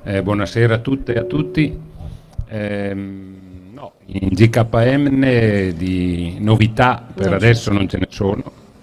Buonasera a tutte e a tutti. No, in GKN di novità per adesso non ce ne sono.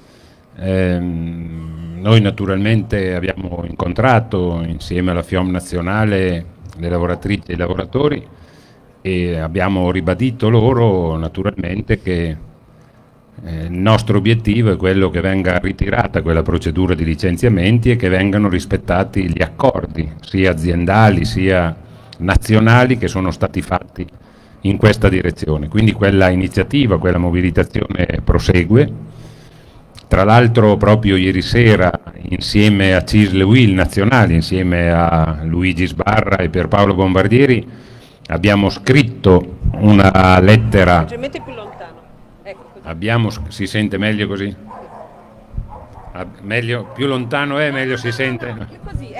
Noi naturalmente abbiamo incontrato insieme alla FIOM nazionale le lavoratrici e i lavoratori e abbiamo ribadito loro naturalmente che il nostro obiettivo è quello che venga ritirata quella procedura di licenziamenti e che vengano rispettati gli accordi, sia aziendali sia nazionali, che sono stati fatti in questa direzione. Quindi quella iniziativa, quella mobilitazione prosegue. Tra l'altro proprio ieri sera, insieme a CISL UIL nazionali, insieme a Luigi Sbarra e Pierpaolo Bombardieri, abbiamo scritto una lettera. Si sente meglio così? Meglio, più lontano è, meglio si sente? Così,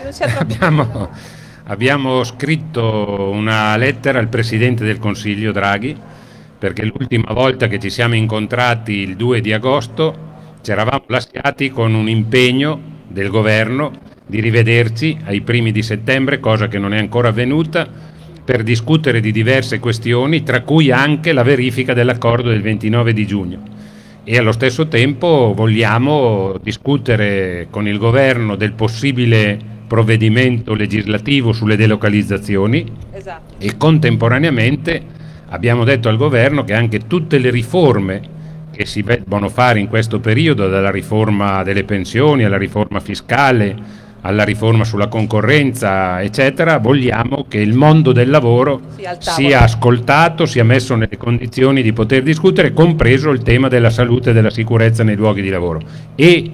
ecco, abbiamo scritto una lettera al Presidente del Consiglio Draghi, perché l'ultima volta che ci siamo incontrati il 2 di agosto ci eravamo lasciati con un impegno del governo di rivederci ai primi di settembre, cosa che non è ancora avvenuta, per discutere di diverse questioni, tra cui anche la verifica dell'accordo del 29 di giugno. E allo stesso tempo vogliamo discutere con il governo del possibile provvedimento legislativo sulle delocalizzazioni. esatto. E contemporaneamente abbiamo detto al governo che anche tutte le riforme che si devono fare in questo periodo, dalla riforma delle pensioni alla riforma fiscale, alla riforma sulla concorrenza, eccetera, vogliamo che il mondo del lavoro sia ascoltato, sia messo nelle condizioni di poter discutere, compreso il tema della salute e della sicurezza nei luoghi di lavoro. E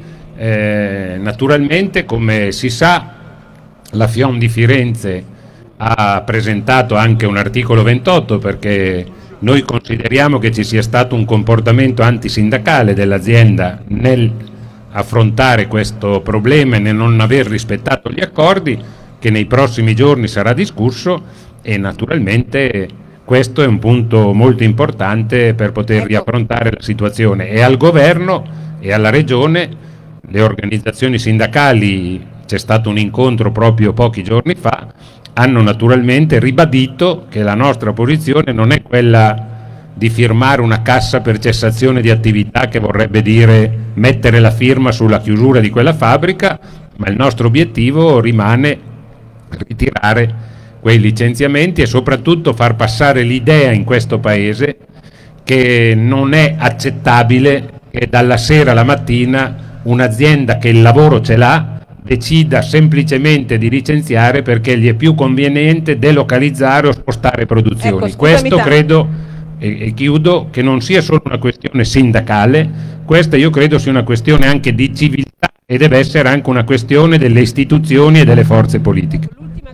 naturalmente, come si sa, la FIOM di Firenze ha presentato anche un articolo 28, perché noi consideriamo che ci sia stato un comportamento antisindacale dell'azienda nel affrontare questo problema e nel non aver rispettato gli accordi, che nei prossimi giorni sarà discusso, e naturalmente questo è un punto molto importante per poter riaffrontare la situazione. E al governo e alla regione, le organizzazioni sindacali, c'è stato un incontro proprio pochi giorni fa, hanno naturalmente ribadito che la nostra posizione non è quella di firmare una cassa per cessazione di attività, che vorrebbe dire mettere la firma sulla chiusura di quella fabbrica, ma il nostro obiettivo rimane ritirare quei licenziamenti e soprattutto far passare l'idea in questo Paese che non è accettabile che dalla sera alla mattina un'azienda che il lavoro ce l'ha decida semplicemente di licenziare perché gli è più conveniente delocalizzare o spostare produzioni. Questo credo, e chiudo, che non sia solo una questione sindacale, questa io credo sia una questione anche di civiltà e deve essere anche una questione delle istituzioni e delle forze politiche.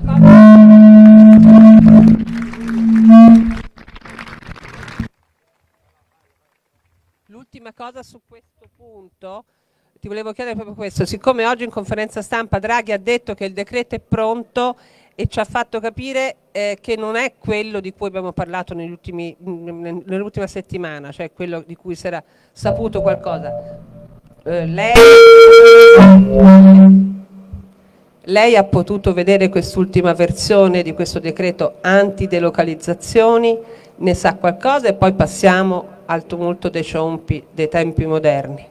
L'ultima cosa su questo punto, ti volevo chiedere proprio questo: siccome oggi in conferenza stampa Draghi ha detto che il decreto è pronto e ci ha fatto capire che non è quello di cui abbiamo parlato nell'ultima settimana, cioè quello di cui si era saputo qualcosa. Lei ha potuto vedere quest'ultima versione di questo decreto antidelocalizzazioni, ne sa qualcosa, e poi passiamo al tumulto dei ciompi dei tempi moderni.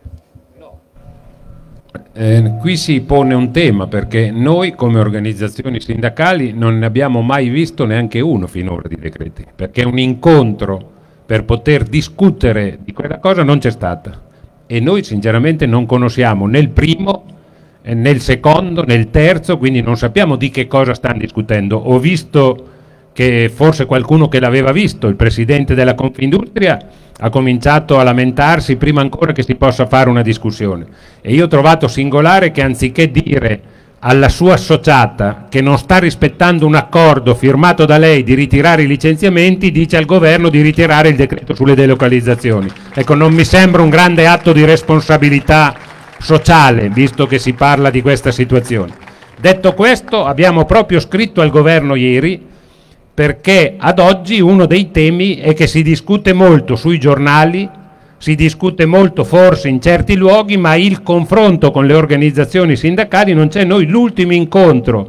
Qui si pone un tema, perché noi come organizzazioni sindacali non ne abbiamo mai visto neanche uno finora di decreti, perché un incontro per poter discutere di quella cosa non c'è stata, e noi sinceramente non conosciamo né il primo né il secondo né il terzo, quindi non sappiamo di che cosa stanno discutendo. Ho visto che forse qualcuno che l'aveva visto, il presidente della Confindustria, ha cominciato a lamentarsi prima ancora che si possa fare una discussione, e io ho trovato singolare che anziché dire alla sua associata che non sta rispettando un accordo firmato da lei di ritirare i licenziamenti, dice al governo di ritirare il decreto sulle delocalizzazioni. Ecco, non mi sembra un grande atto di responsabilità sociale, visto che si parla di questa situazione. Detto questo, abbiamo proprio scritto al governo ieri, perché ad oggi uno dei temi è che si discute molto sui giornali, si discute molto forse in certi luoghi, ma il confronto con le organizzazioni sindacali non c'è. Noi l'ultimo incontro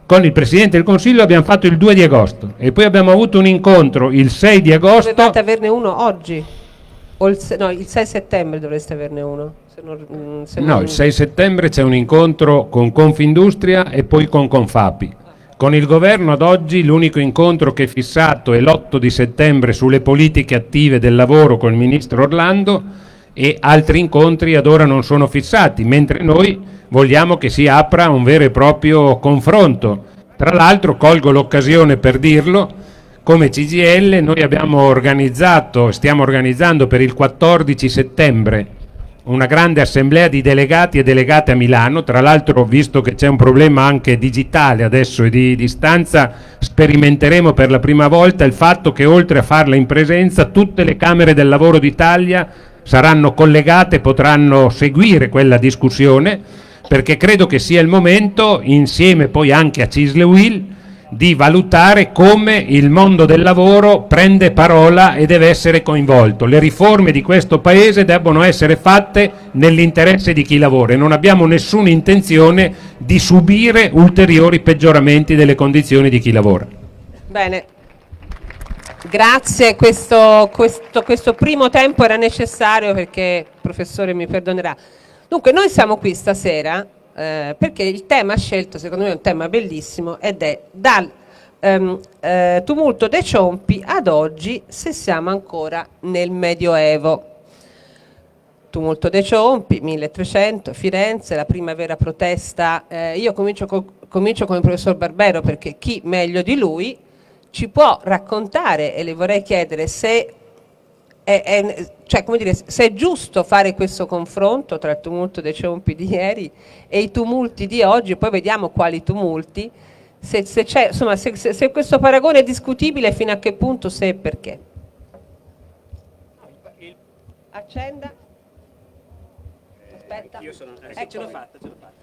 con il Presidente del Consiglio abbiamo fatto il 2 di agosto e poi abbiamo avuto un incontro il 6 di agosto. Dovete averne uno oggi? O il 6 settembre dovreste averne uno? No, il 6 settembre c'è un incontro con Confindustria e poi con Confapi. Con il governo ad oggi l'unico incontro che è fissato è l'8 di settembre sulle politiche attive del lavoro con il Ministro Orlando, e altri incontri ad ora non sono fissati, mentre noi vogliamo che si apra un vero e proprio confronto. Tra l'altro colgo l'occasione per dirlo, come CGIL noi abbiamo organizzato, stiamo organizzando per il 14 settembre una grande assemblea di delegati e delegate a Milano. Tra l'altro, visto che c'è un problema anche digitale adesso e di distanza, sperimenteremo per la prima volta il fatto che oltre a farla in presenza tutte le Camere del Lavoro d'Italia saranno collegate e potranno seguire quella discussione, perché credo che sia il momento, insieme poi anche a CISL e UIL, di valutare come il mondo del lavoro prende parola e deve essere coinvolto. Le riforme di questo Paese debbono essere fatte nell'interesse di chi lavora e non abbiamo nessuna intenzione di subire ulteriori peggioramenti delle condizioni di chi lavora. Bene, grazie. Questo primo tempo era necessario perché, professore, mi perdonerà. Dunque, noi siamo qui stasera perché il tema scelto secondo me è un tema bellissimo ed è dal tumulto dei Ciompi ad oggi, se siamo ancora nel Medioevo. Tumulto dei Ciompi, 1300, Firenze, la prima vera protesta. Io comincio con il professor Barbero, perché chi meglio di lui ci può raccontare, e le vorrei chiedere se cioè, come dire, se è giusto fare questo confronto tra il tumulto dei Ciompi di ieri e i tumulti di oggi, poi vediamo quali tumulti, se c'è, insomma, se questo paragone è discutibile, fino a che punto, se e perché. Accenda. Aspetta. Io sono, ce l'ho fatta.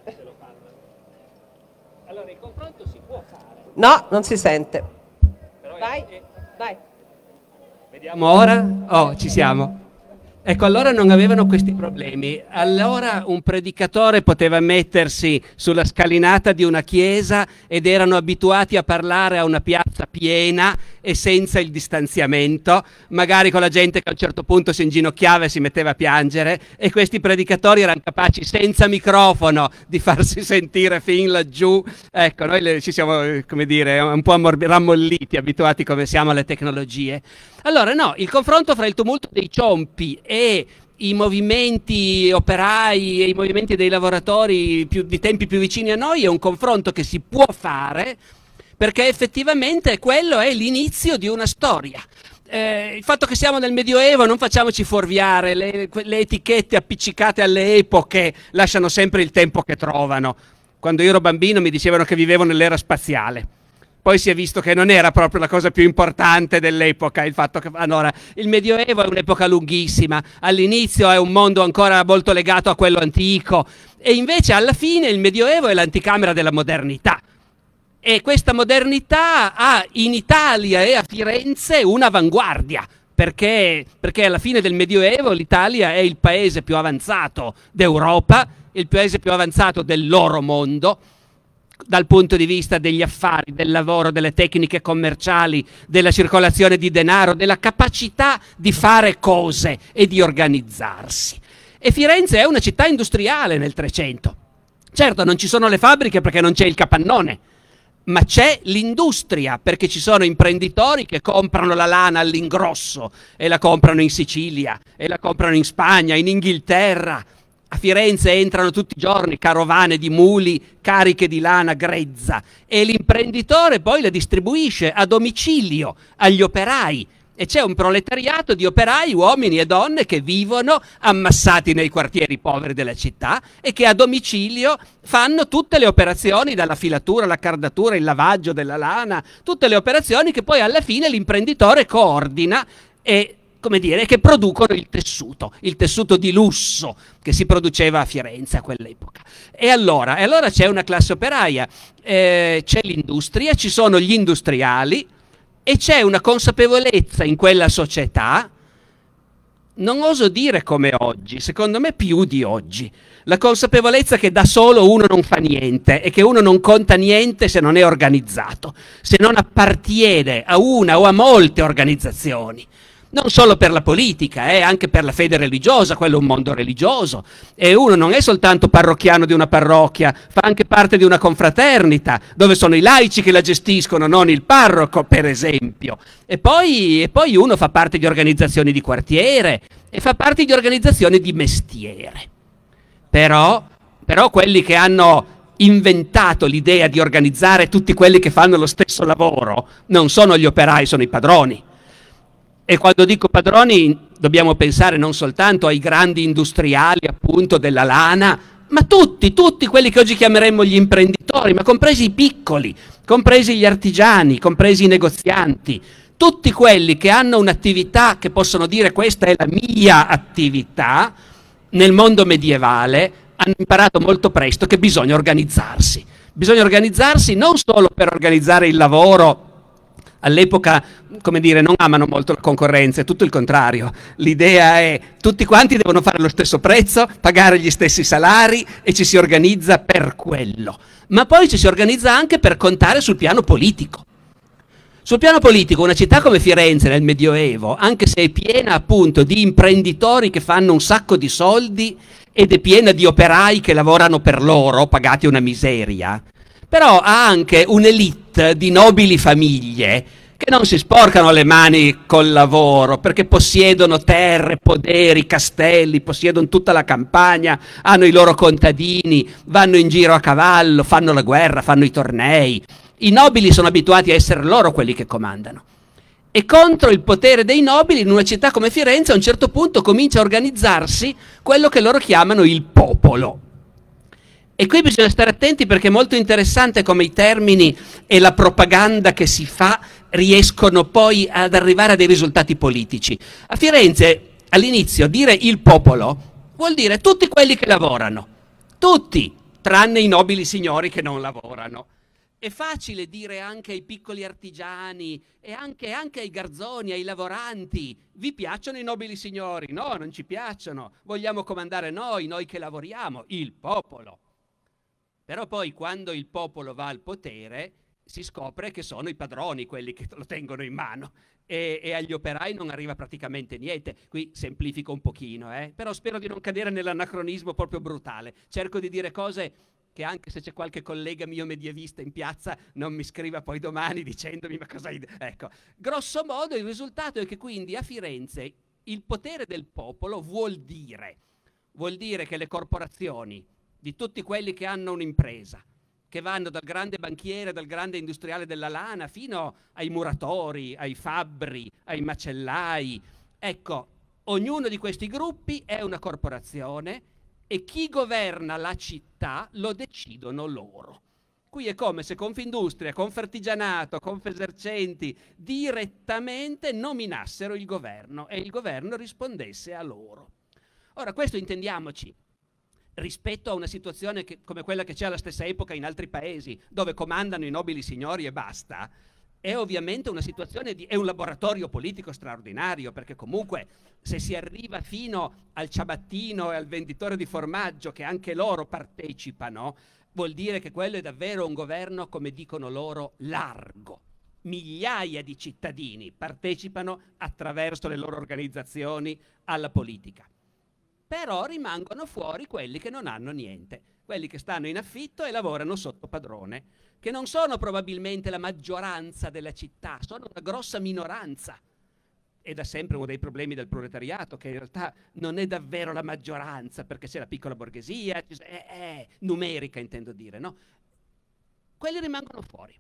Allora, il confronto si può fare. No, non si sente. Vai, vai. Vediamo ora. Oh, ci siamo. Ecco, allora non avevano questi problemi. Allora un predicatore poteva mettersi sulla scalinata di una chiesa ed erano abituati a parlare a una piazza piena e senza il distanziamento, magari con la gente che a un certo punto si inginocchiava e si metteva a piangere, e questi predicatori erano capaci senza microfono di farsi sentire fin laggiù. Ecco, noi ci siamo, come dire, un po' rammolliti, abituati come siamo alle tecnologie. Allora no, il confronto fra il tumulto dei Ciompi e i movimenti operai e i movimenti dei lavoratori di tempi più vicini a noi è un confronto che si può fare, perché effettivamente quello è l'inizio di una storia. Il fatto che siamo nel Medioevo, non facciamoci fuorviare, le etichette appiccicate alle epoche lasciano sempre il tempo che trovano. Quando io ero bambino mi dicevano che vivevo nell'era spaziale. Poi si è visto che non era proprio la cosa più importante dell'epoca, il fatto che allora, il Medioevo è un'epoca lunghissima, all'inizio è un mondo ancora molto legato a quello antico, e invece alla fine il Medioevo è l'anticamera della modernità. E questa modernità ha in Italia e a Firenze un'avanguardia, perché alla fine del Medioevo l'Italia è il paese più avanzato d'Europa, il paese più avanzato del loro mondo, dal punto di vista degli affari, del lavoro, delle tecniche commerciali, della circolazione di denaro, della capacità di fare cose e di organizzarsi. E Firenze è una città industriale nel 300. Certo, non ci sono le fabbriche perché non c'è il capannone, ma c'è l'industria, perché ci sono imprenditori che comprano la lana all'ingrosso e la comprano in Sicilia, e la comprano in Spagna, in Inghilterra. A Firenze entrano tutti i giorni carovane di muli cariche di lana grezza, e l'imprenditore poi la distribuisce a domicilio agli operai, e c'è un proletariato di operai, uomini e donne, che vivono ammassati nei quartieri poveri della città e che a domicilio fanno tutte le operazioni, dalla filatura, la cardatura, il lavaggio della lana, tutte le operazioni che poi alla fine l'imprenditore coordina e, come dire, che producono il tessuto di lusso che si produceva a Firenze a quell'epoca. E allora c'è una classe operaia, c'è l'industria, ci sono gli industriali, e c'è una consapevolezza in quella società, non oso dire come oggi, secondo me più di oggi, La consapevolezza che da solo uno non fa niente e che uno non conta niente se non è organizzato, se non appartiene a una o a molte organizzazioni. Non solo per la politica, anche per la fede religiosa, quello è un mondo religioso. E uno non è soltanto parrocchiano di una parrocchia, fa anche parte di una confraternita, dove sono i laici che la gestiscono, non il parroco, per esempio. E poi uno fa parte di organizzazioni di quartiere e fa parte di organizzazioni di mestiere. Però quelli che hanno inventato l'idea di organizzare tutti quelli che fanno lo stesso lavoro non sono gli operai, sono i padroni. E quando dico padroni dobbiamo pensare non soltanto ai grandi industriali appunto della lana, ma tutti quelli che oggi chiameremmo gli imprenditori, ma compresi i piccoli, compresi gli artigiani, compresi i negozianti, tutti quelli che hanno un'attività che possono dire questa è la mia attività. Nel mondo medievale hanno imparato molto presto che bisogna organizzarsi. Bisogna organizzarsi non solo per organizzare il lavoro. All'epoca, come dire, non amano molto la concorrenza, è tutto il contrario. L'idea è tutti quanti devono fare lo stesso prezzo, pagare gli stessi salari e ci si organizza per quello. Ma poi ci si organizza anche per contare sul piano politico. Sul piano politico, una città come Firenze nel Medioevo, anche se è piena appunto di imprenditori che fanno un sacco di soldi ed è piena di operai che lavorano per loro, pagati una miseria, però ha anche un'elite di nobili famiglie che non si sporcano le mani col lavoro perché possiedono terre, poderi, castelli, possiedono tutta la campagna, hanno i loro contadini, vanno in giro a cavallo, fanno la guerra, fanno i tornei. I nobili sono abituati a essere loro quelli che comandano. E contro il potere dei nobili, in una città come Firenze, a un certo punto comincia a organizzarsi quello che loro chiamano il popolo. E qui bisogna stare attenti perché è molto interessante come i termini e la propaganda che si fa riescono poi ad arrivare a dei risultati politici. A Firenze, all'inizio, dire il popolo vuol dire tutti quelli che lavorano. Tutti, tranne i nobili signori che non lavorano. È facile dire anche ai piccoli artigiani e anche ai garzoni, ai lavoranti, vi piacciono i nobili signori? No, non ci piacciono, vogliamo comandare noi che lavoriamo, il popolo. Però poi quando il popolo va al potere si scopre che sono i padroni quelli che lo tengono in mano e agli operai non arriva praticamente niente. Qui semplifico un pochino, però spero di non cadere nell'anacronismo proprio brutale. Cerco di dire cose che anche se c'è qualche collega mio medievista in piazza non mi scriva poi domani dicendomi ma cosa hai detto. Ecco, grosso modo il risultato è che quindi a Firenze il potere del popolo vuol dire che le corporazioni di tutti quelli che hanno un'impresa, che vanno dal grande banchiere, dal grande industriale della lana, fino ai muratori, ai fabbri, ai macellai. Ecco, ognuno di questi gruppi è una corporazione e chi governa la città lo decidono loro. Qui è come se Confindustria, Confartigianato, Confesercenti direttamente nominassero il governo e il governo rispondesse a loro. Ora, questo intendiamoci, rispetto a una situazione come quella che c'è alla stessa epoca in altri paesi, dove comandano i nobili signori e basta, è ovviamente una situazione è un laboratorio politico straordinario, perché comunque se si arriva fino al ciabattino e al venditore di formaggio, che anche loro partecipano, vuol dire che quello è davvero un governo, come dicono loro, largo. Migliaia di cittadini partecipano attraverso le loro organizzazioni alla politica. Però rimangono fuori quelli che non hanno niente, quelli che stanno in affitto e lavorano sotto padrone, che non sono probabilmente la maggioranza della città, sono una grossa minoranza. È da sempre uno dei problemi del proletariato, che in realtà non è davvero la maggioranza, perché c'è la piccola borghesia, numerica intendo dire, no? Quelli rimangono fuori.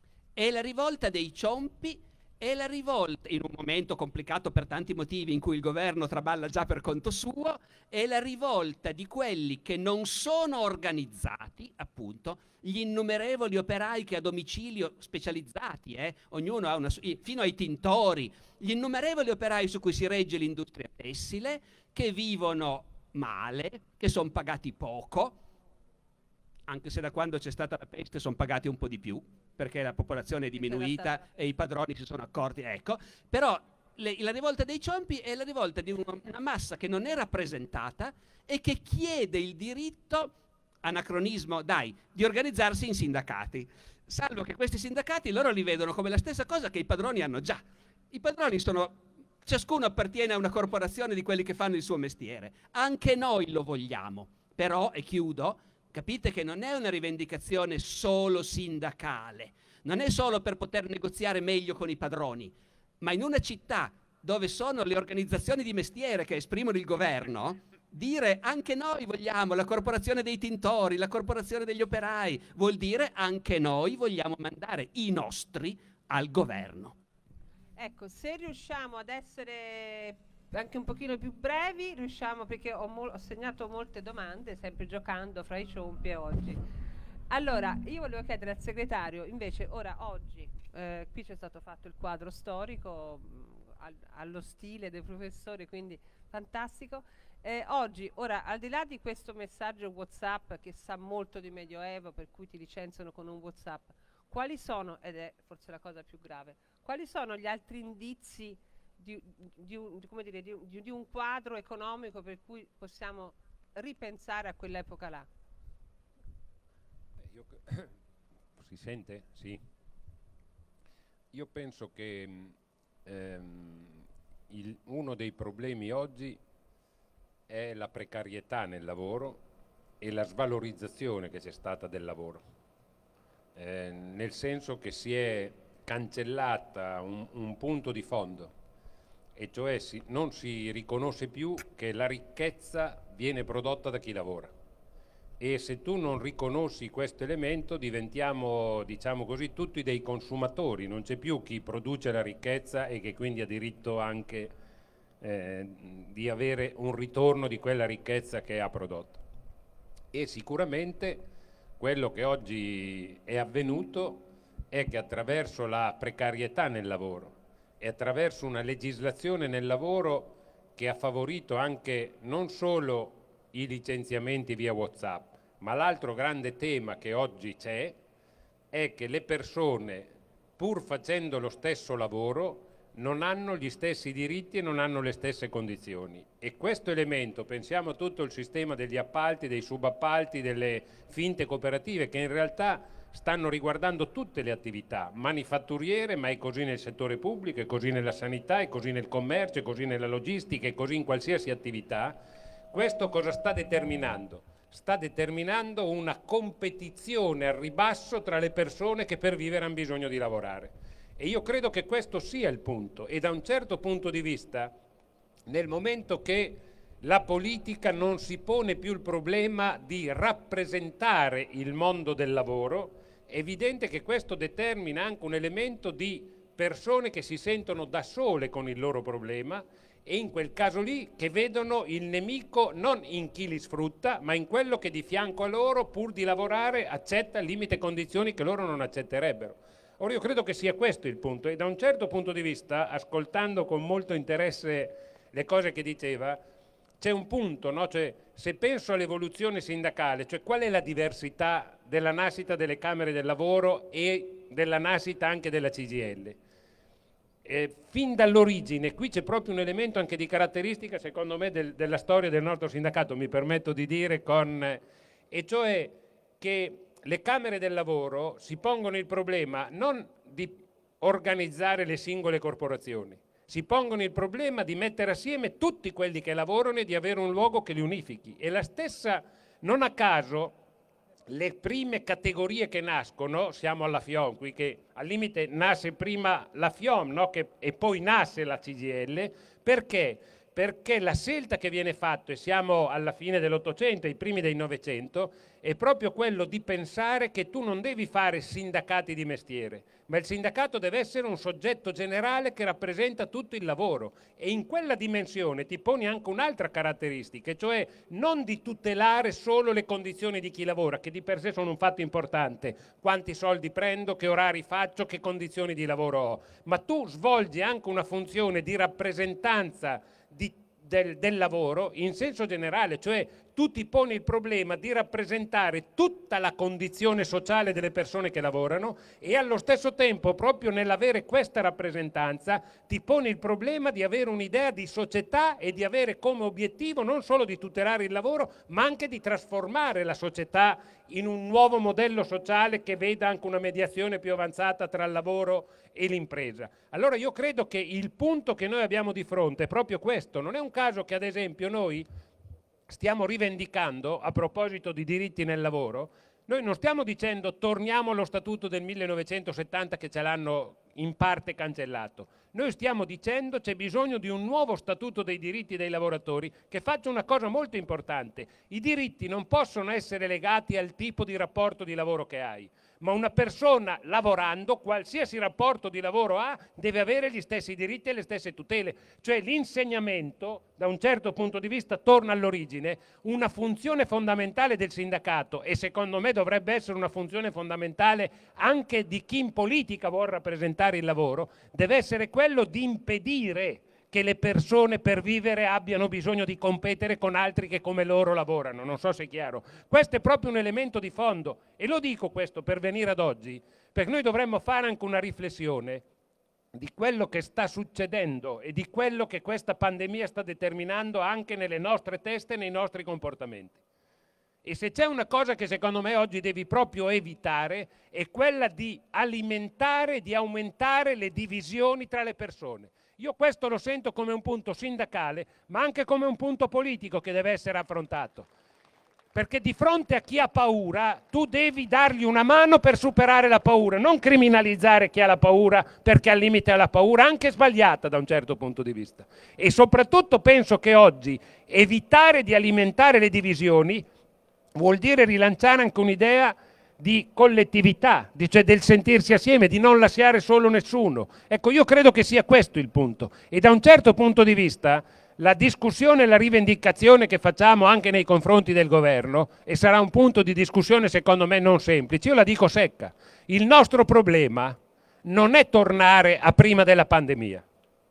E la rivolta dei ciompi è la rivolta, in un momento complicato per tanti motivi in cui il governo traballa già per conto suo, è la rivolta di quelli che non sono organizzati, appunto, gli innumerevoli operai che a domicilio specializzati, ognuno ha fino ai tintori, gli innumerevoli operai su cui si regge l'industria tessile, che vivono male, che sono pagati poco, anche se da quando c'è stata la peste sono pagati un po' di più, perché la popolazione è diminuita e i padroni si sono accorti, ecco, però la rivolta dei ciompi è la rivolta di una massa che non è rappresentata e che chiede il diritto, anacronismo, dai, di organizzarsi in sindacati. Salvo che questi sindacati loro li vedono come la stessa cosa che i padroni hanno già. I padroni sono... Ciascuno appartiene a una corporazione di quelli che fanno il suo mestiere. Anche noi lo vogliamo. Però, e chiudo, capite che non è una rivendicazione solo sindacale. Non è solo per poter negoziare meglio con i padroni. Ma in una città dove sono le organizzazioni di mestiere che esprimono il governo, dire anche noi vogliamo la corporazione dei tintori, la corporazione degli operai, vuol dire anche noi vogliamo mandare i nostri al governo. Ecco, se riusciamo ad essere anche un pochino più brevi, riusciamo, perché ho segnato molte domande, sempre giocando fra i ciompi e oggi. Allora, io volevo chiedere al segretario, invece, oggi, qui c'è stato fatto il quadro storico allo stile dei professori, quindi fantastico. Oggi, al di là di questo messaggio WhatsApp che sa molto di Medioevo, per cui ti licenziano con un WhatsApp, quali sono, ed è forse la cosa più grave, quali sono gli altri indizi di un quadro economico per cui possiamo ripensare a quell'epoca là? Si sente? Sì. Io penso che uno dei problemi oggi è la precarietà nel lavoro e la svalorizzazione che c'è stata del lavoro, nel senso che si è cancellata un punto di fondo, e cioè non si riconosce più che la ricchezza viene prodotta da chi lavora, e se tu non riconosci questo elemento diventiamo, diciamo così, tutti dei consumatori, non c'è più chi produce la ricchezza e che quindi ha diritto anche di avere un ritorno di quella ricchezza che ha prodotto. E sicuramente quello che oggi è avvenuto è che attraverso la precarietà nel lavoro e attraverso una legislazione nel lavoro che ha favorito anche non solo i licenziamenti via WhatsApp, ma l'altro grande tema che oggi c'è è che le persone, pur facendo lo stesso lavoro, non hanno gli stessi diritti e non hanno le stesse condizioni. E questo elemento, pensiamo a tutto il sistema degli appalti, dei subappalti, delle finte cooperative, che in realtà stanno riguardando tutte le attività manifatturiere, ma è così nel settore pubblico, è così nella sanità, è così nel commercio, è così nella logistica, è così in qualsiasi attività. Questo cosa sta determinando? Sta determinando una competizione al ribasso tra le persone che per vivere hanno bisogno di lavorare. E io credo che questo sia il punto, e da un certo punto di vista, nel momento che la politica non si pone più il problema di rappresentare il mondo del lavoro, è evidente che questo determina anche un elemento di persone che si sentono da sole con il loro problema, e in quel caso lì che vedono il nemico non in chi li sfrutta, ma in quello che di fianco a loro, pur di lavorare, accetta limiti e condizioni che loro non accetterebbero. Ora io credo che sia questo il punto, e da un certo punto di vista, ascoltando con molto interesse le cose che diceva, c'è un punto, no? Cioè, se penso all'evoluzione sindacale, cioè qual è la diversità della nascita delle Camere del Lavoro e della nascita anche della CGIL? Fin dall'origine, qui c'è proprio un elemento anche di caratteristica, secondo me, della storia del nostro sindacato, mi permetto di dire, e cioè che le Camere del Lavoro si pongono il problema non di organizzare le singole corporazioni, si pongono il problema di mettere assieme tutti quelli che lavorano e di avere un luogo che li unifichi. E la stessa, non a caso, le prime categorie che nascono, siamo alla FIOM qui, che al limite nasce prima la FIOM, no? E poi nasce la CGIL, perché? Perché la scelta che viene fatta, e siamo alla fine dell'Ottocento, ai primi del Novecento, è proprio quello di pensare che tu non devi fare sindacati di mestiere, ma il sindacato deve essere un soggetto generale che rappresenta tutto il lavoro, e in quella dimensione ti poni anche un'altra caratteristica, cioè non di tutelare solo le condizioni di chi lavora, che di per sé sono un fatto importante, quanti soldi prendo, che orari faccio, che condizioni di lavoro ho, ma tu svolgi anche una funzione di rappresentanza del lavoro in senso generale, cioè tu ti poni il problema di rappresentare tutta la condizione sociale delle persone che lavorano e allo stesso tempo, proprio nell'avere questa rappresentanza, ti poni il problema di avere un'idea di società e di avere come obiettivo non solo di tutelare il lavoro, ma anche di trasformare la società in un nuovo modello sociale che veda anche una mediazione più avanzata tra il lavoro e l'impresa. Allora io credo che il punto che noi abbiamo di fronte è proprio questo. Non è un caso che ad esempio noi stiamo rivendicando, a proposito di diritti nel lavoro, noi non stiamo dicendo torniamo allo statuto del 1970 che ce l'hanno in parte cancellato. Noi stiamo dicendo c'è bisogno di un nuovo statuto dei diritti dei lavoratori che faccia una cosa molto importante. I diritti non possono essere legati al tipo di rapporto di lavoro che hai, ma una persona lavorando, qualsiasi rapporto di lavoro ha, deve avere gli stessi diritti e le stesse tutele. Cioè l'insegnamento, da un certo punto di vista, torna all'origine, una funzione fondamentale del sindacato, e secondo me dovrebbe essere una funzione fondamentale anche di chi in politica vuol rappresentare il lavoro, deve essere quello di impedire che le persone per vivere abbiano bisogno di competere con altri che come loro lavorano. Non so se è chiaro. Questo è proprio un elemento di fondo, e lo dico questo per venire ad oggi, perché noi dovremmo fare anche una riflessione di quello che sta succedendo e di quello che questa pandemia sta determinando anche nelle nostre teste e nei nostri comportamenti. E se c'è una cosa che secondo me oggi devi proprio evitare è quella di alimentare, di aumentare le divisioni tra le persone. Io questo lo sento come un punto sindacale, ma anche come un punto politico che deve essere affrontato. Perché di fronte a chi ha paura, tu devi dargli una mano per superare la paura, non criminalizzare chi ha la paura perché al limite ha la paura, anche sbagliata da un certo punto di vista. E soprattutto penso che oggi evitare di alimentare le divisioni vuol dire rilanciare anche un'idea di collettività, cioè del sentirsi assieme, di non lasciare solo nessuno. Ecco, io credo che sia questo il punto. E da un certo punto di vista la discussione e la rivendicazione che facciamo anche nei confronti del governo, e sarà un punto di discussione secondo me non semplice, io la dico secca, il nostro problema non è tornare a prima della pandemia.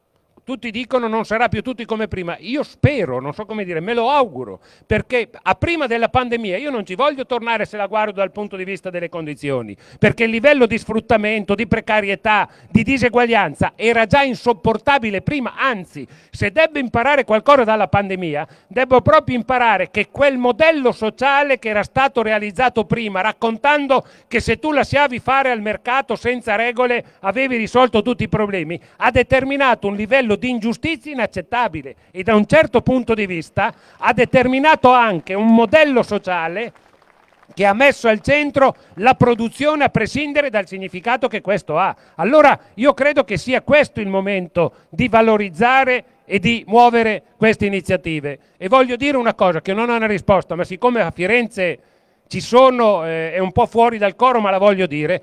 Tutti dicono non sarà più tutti come prima. Io spero, non so come dire, me lo auguro, perché a prima della pandemia io non ci voglio tornare se la guardo dal punto di vista delle condizioni, perché il livello di sfruttamento, di precarietà, di diseguaglianza era già insopportabile prima. Anzi, se debbo imparare qualcosa dalla pandemia, devo proprio imparare che quel modello sociale che era stato realizzato prima, raccontando che se tu lasciavi fare al mercato senza regole avevi risolto tutti i problemi, ha determinato un livello di ingiustizia inaccettabile e da un certo punto di vista ha determinato anche un modello sociale che ha messo al centro la produzione a prescindere dal significato che questo ha. Allora io credo che sia questo il momento di valorizzare e di muovere queste iniziative. E voglio dire una cosa che non ha una risposta, ma siccome a Firenze ci sono, è un po' fuori dal coro, ma la voglio dire,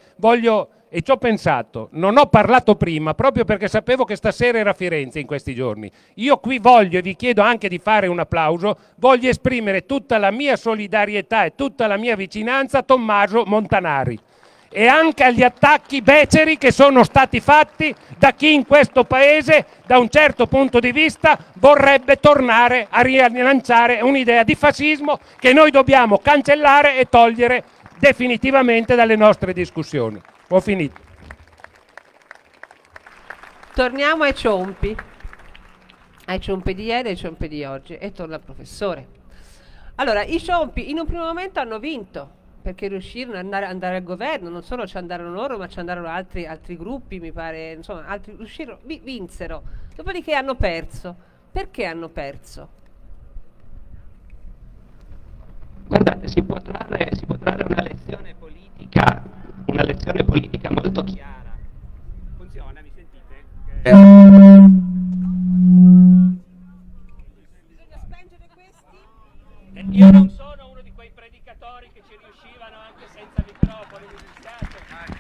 e ci ho pensato, non ho parlato prima proprio perché sapevo che stasera era Firenze in questi giorni. Io qui voglio, e vi chiedo anche di fare un applauso, voglio esprimere tutta la mia solidarietà e tutta la mia vicinanza a Tommaso Montanari e anche agli attacchi beceri che sono stati fatti da chi in questo paese, da un certo punto di vista, vorrebbe tornare a rilanciare un'idea di fascismo che noi dobbiamo cancellare e togliere definitivamente dalle nostre discussioni. Ho finito. Torniamo ai ciompi di ieri e ai ciompi di oggi, e torna il professore. Allora, i ciompi in un primo momento hanno vinto, perché riuscirono ad andare al governo, non solo ci andarono loro, ma ci andarono altri gruppi, mi pare, insomma, altri vinsero. Dopodiché hanno perso. Perché hanno perso? Guardate, si può trarre una lezione politica molto chiara. Funziona, mi sentite? Bisogna spengere questi? Io non sono uno di quei predicatori che ci riuscivano anche senza microfono, mi dispiace.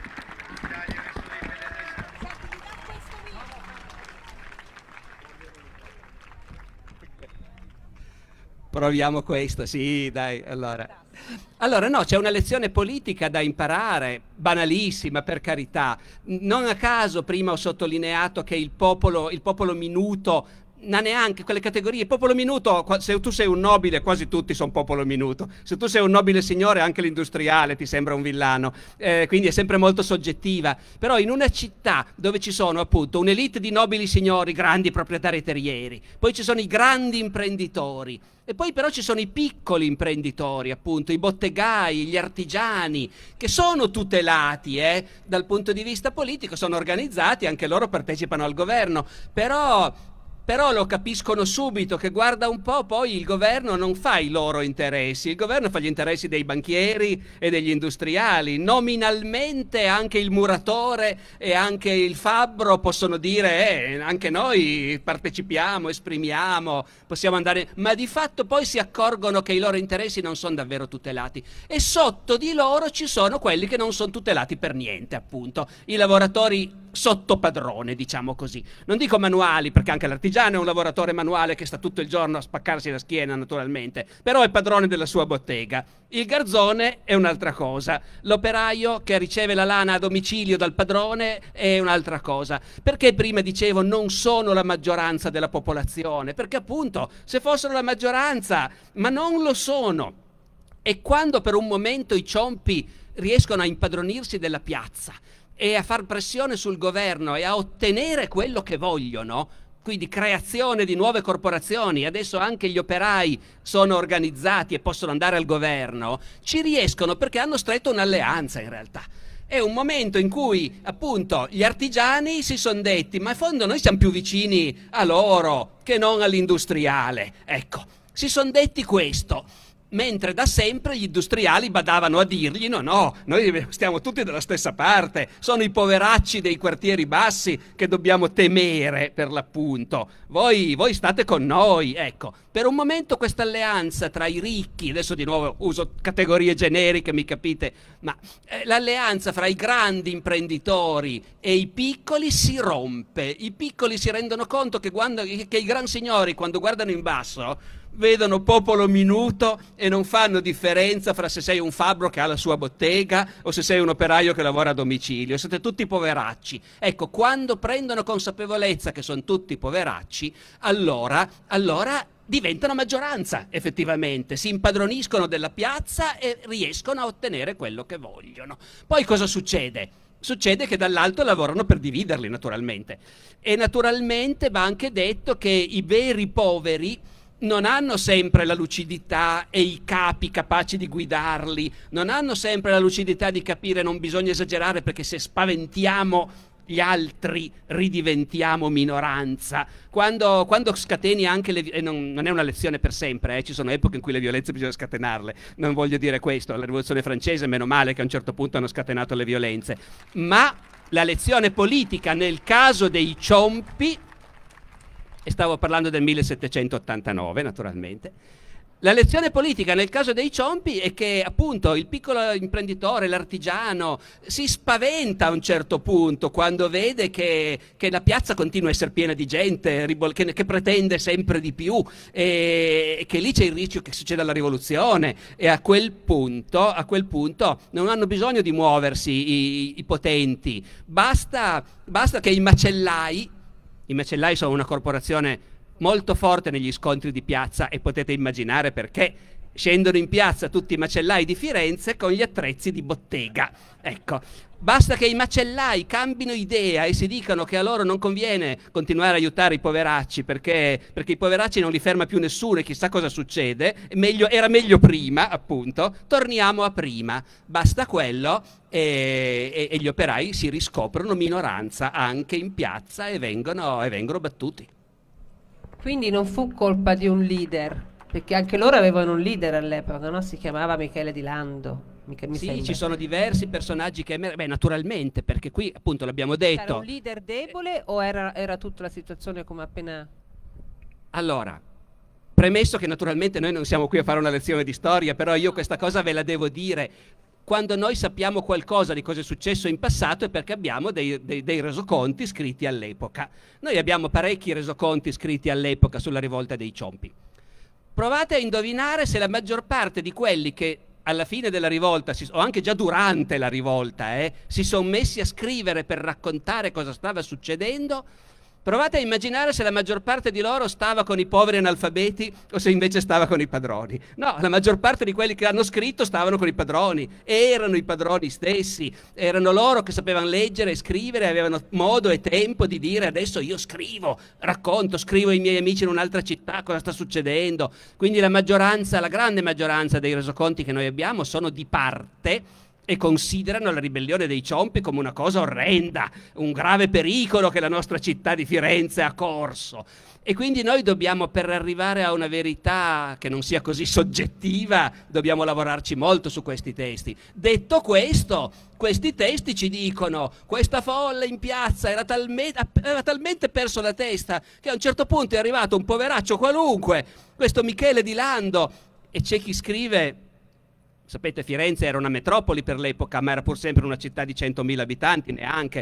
Proviamo questo, sì, dai, Allora no, c'è una lezione politica da imparare, banalissima per carità. Non a caso prima ho sottolineato che il popolo minuto neanche quelle categorie. Popolo minuto, se tu sei un nobile, quasi tutti sono popolo minuto. Se tu sei un nobile signore, anche l'industriale ti sembra un villano, quindi è sempre molto soggettiva. Però in una città dove ci sono appunto un'elite di nobili signori, grandi proprietari terrieri, poi ci sono i grandi imprenditori, e poi però ci sono i piccoli imprenditori, appunto, i bottegai, gli artigiani, che sono tutelati dal punto di vista politico, sono organizzati, anche loro partecipano al governo, però lo capiscono subito che, guarda un po', poi il governo non fa i loro interessi, il governo fa gli interessi dei banchieri e degli industriali. Nominalmente anche il muratore e anche il fabbro possono dire anche noi partecipiamo, esprimiamo, possiamo andare, ma di fatto poi si accorgono che i loro interessi non sono davvero tutelati, e sotto di loro ci sono quelli che non sono tutelati per niente, appunto, i lavoratori sotto padrone, diciamo così. Non dico manuali, perché anche l'artigiano è un lavoratore manuale che sta tutto il giorno a spaccarsi la schiena, naturalmente, però è padrone della sua bottega. Il garzone è un'altra cosa, l'operaio che riceve la lana a domicilio dal padrone è un'altra cosa. Perché prima dicevo non sono la maggioranza della popolazione? Perché appunto, se fossero la maggioranza, ma non lo sono. E quando per un momento i ciompi riescono a impadronirsi della piazza e a far pressione sul governo e a ottenere quello che vogliono, quindi creazione di nuove corporazioni, adesso anche gli operai sono organizzati e possono andare al governo, ci riescono perché hanno stretto un'alleanza in realtà. È un momento in cui appunto gli artigiani si sono detti: ma in fondo noi siamo più vicini a loro che non all'industriale. Ecco, si sono detti questo. Mentre da sempre gli industriali badavano a dirgli: no, noi stiamo tutti dalla stessa parte, sono i poveracci dei quartieri bassi che dobbiamo temere, per l'appunto, voi state con noi. Ecco, per un momento questa alleanza tra i ricchi, adesso di nuovo uso categorie generiche, mi capite, ma l'alleanza fra i grandi imprenditori e i piccoli si rompe. I piccoli si rendono conto che i gran signori, quando guardano in basso, vedono popolo minuto e non fanno differenza fra se sei un fabbro che ha la sua bottega o se sei un operaio che lavora a domicilio, siete tutti poveracci. Ecco, quando prendono consapevolezza che sono tutti poveracci, allora diventano maggioranza, effettivamente, si impadroniscono della piazza e riescono a ottenere quello che vogliono. Poi cosa succede? Succede che dall'alto lavorano per dividerli, naturalmente. E naturalmente va anche detto che i veri poveri non hanno sempre la lucidità e i capi capaci di guidarli, non hanno sempre la lucidità di capire non bisogna esagerare perché se spaventiamo gli altri ridiventiamo minoranza. Quando scateni anche non è una lezione per sempre, ci sono epoche in cui le violenze bisogna scatenarle, non voglio dire questo, la rivoluzione francese meno male che a un certo punto hanno scatenato le violenze, ma la lezione politica nel caso dei ciompi, e stavo parlando del 1789 naturalmente, la lezione politica nel caso dei ciompi è che appunto il piccolo imprenditore, l'artigiano, si spaventa a un certo punto quando vede che la piazza continua a essere piena di gente che pretende sempre di più e che lì c'è il rischio che succeda la rivoluzione, e a quel punto non hanno bisogno di muoversi i potenti, basta che i macellai sono una corporazione molto forte negli scontri di piazza, e potete immaginare perché scendono in piazza tutti i macellai di Firenze con gli attrezzi di bottega. Ecco, basta che i macellai cambino idea e si dicano che a loro non conviene continuare a aiutare i poveracci perché i poveracci non li ferma più nessuno e chissà cosa succede, era meglio prima, appunto, torniamo a prima. Basta quello e gli operai si riscoprono minoranza anche in piazza e vengono battuti. Quindi non fu colpa di un leader, perché anche loro avevano un leader all'epoca, no? Si chiamava Michele di Lando. Sì, ci sono diversi personaggi che naturalmente, perché qui appunto l'abbiamo detto. Era un leader debole o era tutta la situazione come appena... Allora, premesso che naturalmente noi non siamo qui a fare una lezione di storia, però io questa cosa ve la devo dire. Quando noi sappiamo qualcosa di cosa è successo in passato è perché abbiamo dei resoconti scritti all'epoca. Noi abbiamo parecchi resoconti scritti all'epoca sulla rivolta dei ciompi. Provate a indovinare se la maggior parte di quelli che alla fine della rivolta, o anche già durante la rivolta, si sono messi a scrivere per raccontare cosa stava succedendo, Provate a immaginare se la maggior parte di loro stava con i poveri analfabeti o se invece stava con i padroni. No, la maggior parte di quelli che hanno scritto stavano con i padroni, erano i padroni stessi, erano loro che sapevano leggere e scrivere, avevano modo e tempo di dire adesso io scrivo, racconto, scrivo ai miei amici in un'altra città cosa sta succedendo. Quindi la maggioranza, la grande maggioranza dei resoconti che noi abbiamo sono di parte e considerano la ribellione dei Ciompi come una cosa orrenda, un grave pericolo che la nostra città di Firenze ha corso. E quindi noi dobbiamo, per arrivare a una verità che non sia così soggettiva, dobbiamo lavorarci molto su questi testi. Detto questo, questi testi ci dicono questa folla in piazza aveva talmente perso la testa che a un certo punto è arrivato un poveraccio qualunque, questo Michele Di Lando, e c'è chi scrive. Sapete, Firenze era una metropoli per l'epoca, ma era pur sempre una città di 100.000 abitanti, neanche,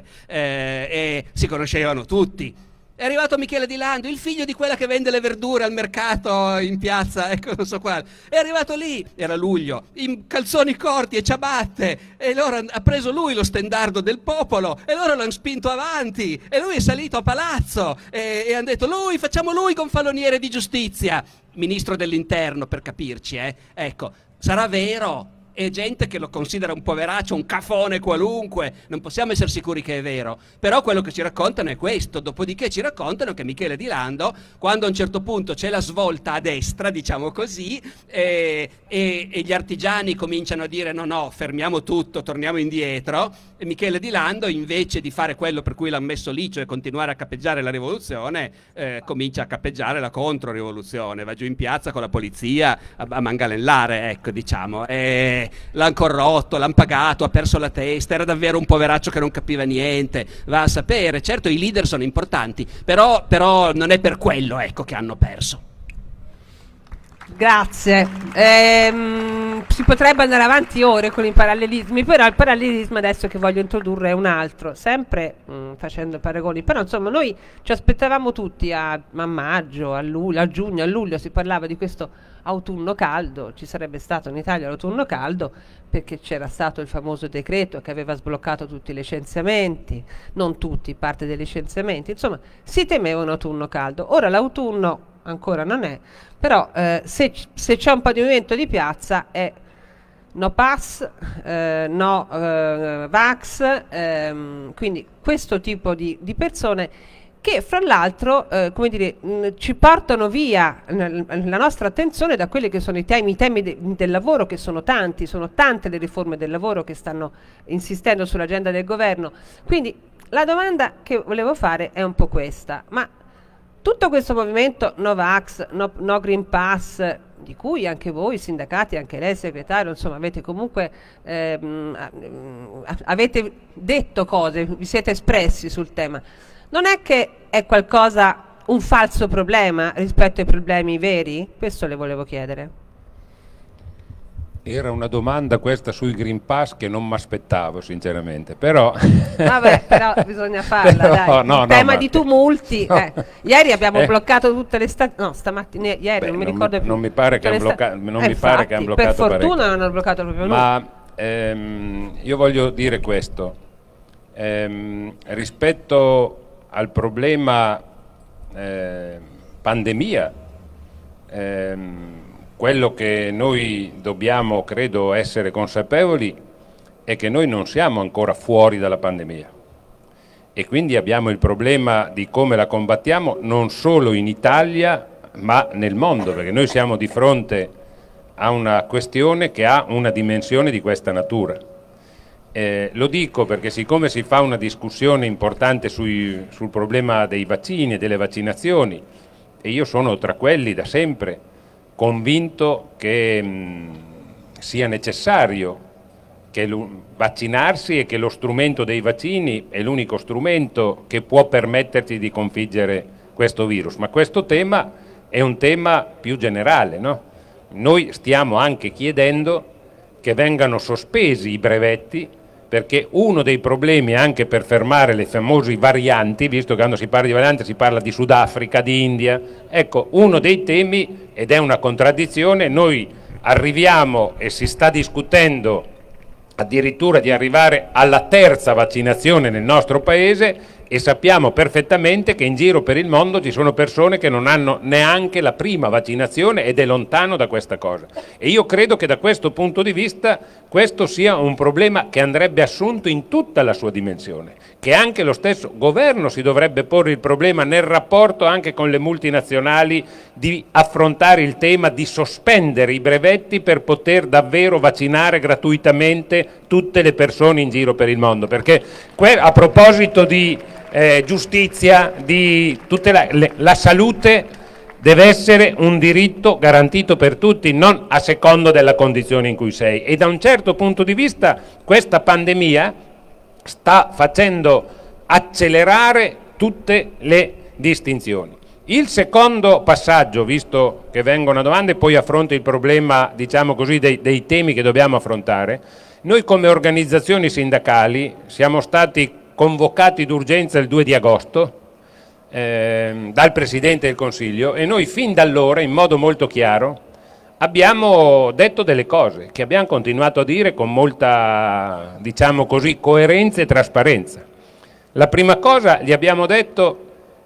e si conoscevano tutti. È arrivato Michele Di Lando, il figlio di quella che vende le verdure al mercato in piazza, ecco, non so quale. È arrivato lì, era luglio, in calzoni corti e ciabatte, e allora ha preso lui lo stendardo del popolo, e loro l'hanno spinto avanti, e lui è salito a palazzo, e hanno detto, facciamo lui gonfaloniere di giustizia, ministro dell'interno, per capirci, ecco. Sarà vero? È gente che lo considera un poveraccio, un cafone qualunque, non possiamo essere sicuri che è vero, però quello che ci raccontano è questo. Dopodiché ci raccontano che Michele Di Lando, quando a un certo punto c'è la svolta a destra, diciamo così, e gli artigiani cominciano a dire no, fermiamo tutto, torniamo indietro, e Michele Di Lando, invece di fare quello per cui l'hanno messo lì, cioè continuare a cappeggiare la rivoluzione, comincia a cappeggiare la controrivoluzione, va giù in piazza con la polizia a manganellare, ecco, diciamo, l'hanno corrotto, l'hanno pagato, ha perso la testa, era davvero un poveraccio che non capiva niente, va a sapere. Certo, i leader sono importanti, però non è per quello, ecco, che hanno perso. Grazie. Si potrebbe andare avanti ore con i parallelismi, però il parallelismo adesso che voglio introdurre è un altro, sempre facendo paragoni, però insomma noi ci aspettavamo tutti a maggio, a giugno, a luglio si parlava di questo autunno caldo, ci sarebbe stato in Italia l'autunno caldo perché c'era stato il famoso decreto che aveva sbloccato tutti i licenziamenti, non tutti, parte dei licenziamenti, insomma si temeva un autunno caldo. Ora l'autunno ancora non è, però se c'è un po' di movimento di piazza è no pass, no vax, quindi questo tipo di persone che fra l'altro come dire, ci portano via la nostra attenzione da quelli che sono i temi del lavoro, che sono tanti, sono tante le riforme del lavoro che stanno insistendo sull'agenda del governo. Quindi la domanda che volevo fare è un po' questa, ma tutto questo movimento no vax, no Green Pass, di cui anche voi sindacati, anche lei segretario, insomma avete comunque avete detto cose, vi siete espressi sul tema, non è che è qualcosa, un falso problema rispetto ai problemi veri? Questo le volevo chiedere. Era una domanda questa sui Green Pass che non mi aspettavo sinceramente, però vabbè, però bisogna farla, però, dai. Il tema di tumulti, ieri abbiamo bloccato tutte le stazioni, no, stamattina, ieri non mi ricordo più. Non mi pare che hanno bloccato, per fortuna non hanno bloccato proprio nulla. Ma io voglio dire questo, rispetto al problema pandemia, quello che noi dobbiamo, credo, essere consapevoli è che noi non siamo ancora fuori dalla pandemia e quindi abbiamo il problema di come la combattiamo non solo in Italia ma nel mondo, perché noi siamo di fronte a una questione che ha una dimensione di questa natura. Lo dico perché siccome si fa una discussione importante sul problema dei vaccini e delle vaccinazioni, e io sono tra quelli da sempre convinto che sia necessario vaccinarsi e che lo strumento dei vaccini è l'unico strumento che può permetterci di sconfiggere questo virus, ma questo tema è un tema più generale, no? Noi stiamo anche chiedendo che vengano sospesi i brevetti, perché uno dei problemi anche per fermare le famose varianti, visto che quando si parla di varianti si parla di Sudafrica, di India, ecco, uno dei temi, ed è una contraddizione, noi arriviamo e si sta discutendo addirittura di arrivare alla terza vaccinazione nel nostro paese, e sappiamo perfettamente che in giro per il mondo ci sono persone che non hanno neanche la prima vaccinazione ed è lontano da questa cosa. E io credo che da questo punto di vista questo sia un problema che andrebbe assunto in tutta la sua dimensione, che anche lo stesso governo si dovrebbe porre il problema nel rapporto anche con le multinazionali di affrontare il tema di sospendere i brevetti per poter davvero vaccinare gratuitamente tutte le persone in giro per il mondo, perché a proposito di giustizia, di la salute deve essere un diritto garantito per tutti, non a secondo della condizione in cui sei, e da un certo punto di vista questa pandemia sta facendo accelerare tutte le distinzioni. Il secondo passaggio, visto che vengono domande, poi affronto il problema, diciamo così, dei temi che dobbiamo affrontare. Noi come organizzazioni sindacali siamo stati convocati d'urgenza il 2 di agosto dal Presidente del Consiglio, e noi fin da allora in modo molto chiaro abbiamo detto delle cose che abbiamo continuato a dire con molta, diciamo così, coerenza e trasparenza. La prima cosa, gli abbiamo detto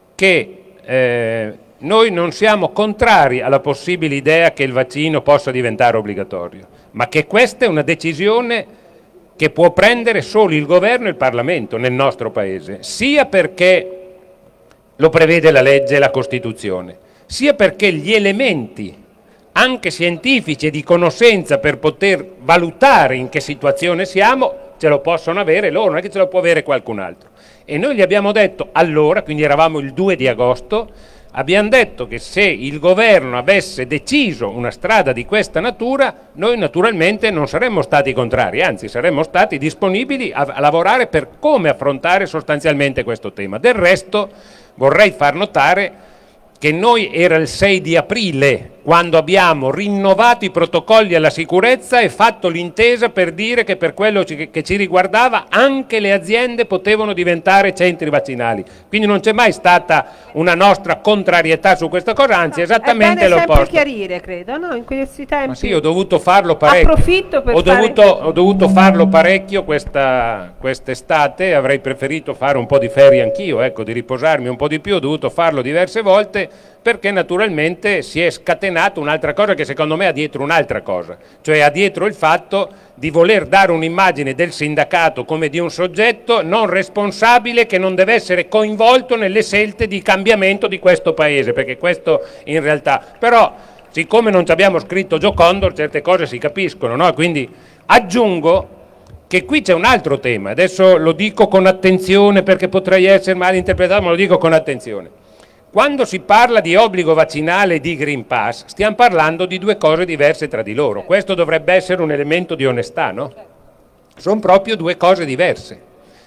che noi non siamo contrari alla possibile idea che il vaccino possa diventare obbligatorio, ma che questa è una decisione che può prendere solo il governo e il Parlamento nel nostro Paese, sia perché lo prevede la legge e la Costituzione, sia perché gli elementi anche scientifici e di conoscenza per poter valutare in che situazione siamo ce lo possono avere loro, non è che ce lo può avere qualcun altro. E noi gli abbiamo detto allora, quindi eravamo il 2 di agosto, abbiamo detto che se il governo avesse deciso una strada di questa natura, noi naturalmente non saremmo stati contrari, anzi saremmo stati disponibili a lavorare per come affrontare sostanzialmente questo tema. Del resto vorrei far notare che noi era il 6 di aprile quando abbiamo rinnovato i protocolli alla sicurezza e fatto l'intesa per dire che per quello che ci riguardava anche le aziende potevano diventare centri vaccinali. Quindi non c'è mai stata una nostra contrarietà su questa cosa, anzi esattamente l'opposto. È sempre chiarire, credo, no? In questi tempi. Ma sì, ho dovuto farlo parecchio. Approfitto per ho dovuto farlo parecchio quest'estate, avrei preferito fare un po' di ferie anch'io, ecco, di riposarmi un po' di più, ho dovuto farlo diverse volte, perché naturalmente si è scatenata un'altra cosa che secondo me ha dietro un'altra cosa, cioè ha dietro il fatto di voler dare un'immagine del sindacato come di un soggetto non responsabile che non deve essere coinvolto nelle scelte di cambiamento di questo Paese, perché questo in realtà, però siccome non ci abbiamo scritto Giocondo certe cose si capiscono, no? Quindi aggiungo che qui c'è un altro tema, adesso lo dico con attenzione perché potrei essere mal interpretato, ma lo dico con attenzione. Quando si parla di obbligo vaccinale e di Green Pass, stiamo parlando di due cose diverse tra di loro. Questo dovrebbe essere un elemento di onestà, no? Sono proprio due cose diverse.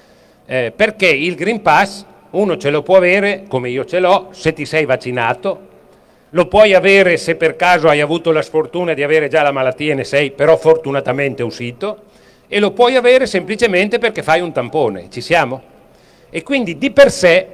Perché il Green Pass uno ce lo può avere, come io ce l'ho, se ti sei vaccinato, lo puoi avere se per caso hai avuto la sfortuna di avere già la malattia e ne sei però fortunatamente uscito, e lo puoi avere semplicemente perché fai un tampone. Ci siamo? E quindi di per sé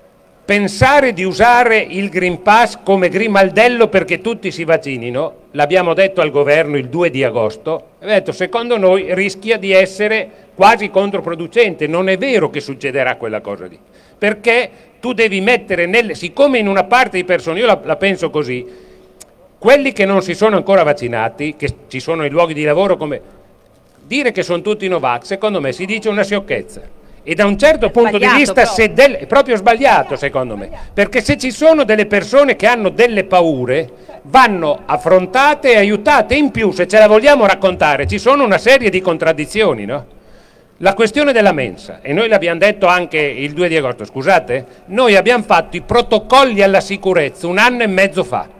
pensare di usare il Green Pass come grimaldello perché tutti si vaccinino, l'abbiamo detto al governo il 2 di agosto, detto, secondo noi rischia di essere quasi controproducente, non è vero che succederà quella cosa lì, perché tu devi mettere, siccome in una parte di persone, io la penso così, quelli che non si sono ancora vaccinati, che ci sono i luoghi di lavoro, come dire che sono tutti Novax, secondo me si dice una sciocchezza. E da un certo punto di vista è proprio sbagliato secondo me, perché se ci sono delle persone che hanno delle paure vanno affrontate e aiutate, in più se ce la vogliamo raccontare ci sono una serie di contraddizioni, no? La questione della mensa, e noi l'abbiamo detto anche il 2 di agosto, scusate, noi abbiamo fatto i protocolli alla sicurezza 1 anno e mezzo fa.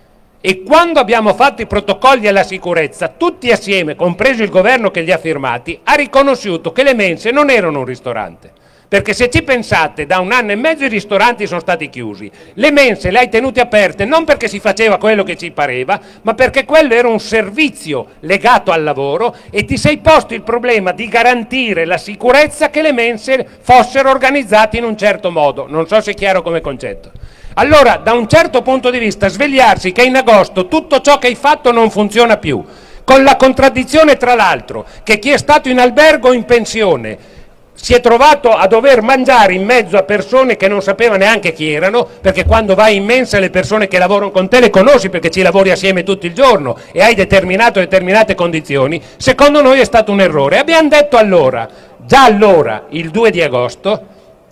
E quando abbiamo fatto i protocolli alla sicurezza, tutti assieme, compreso il governo che li ha firmati, ha riconosciuto che le mense non erano un ristorante. Perché se ci pensate, da 1 anno e mezzo i ristoranti sono stati chiusi. Le mense le hai tenute aperte non perché si faceva quello che ci pareva, ma perché quello era un servizio legato al lavoro e ti sei posto il problema di garantire la sicurezza che le mense fossero organizzate in un certo modo. Non so se è chiaro come concetto. Allora, da un certo punto di vista, svegliarsi che in agosto tutto ciò che hai fatto non funziona più, con la contraddizione tra l'altro che chi è stato in albergo o in pensione si è trovato a dover mangiare in mezzo a persone che non sapeva neanche chi erano, perché quando vai in mensa le persone che lavorano con te le conosci perché ci lavori assieme tutto il giorno e hai determinate condizioni. Secondo noi è stato un errore. Abbiamo detto allora, già allora, il 2 di agosto,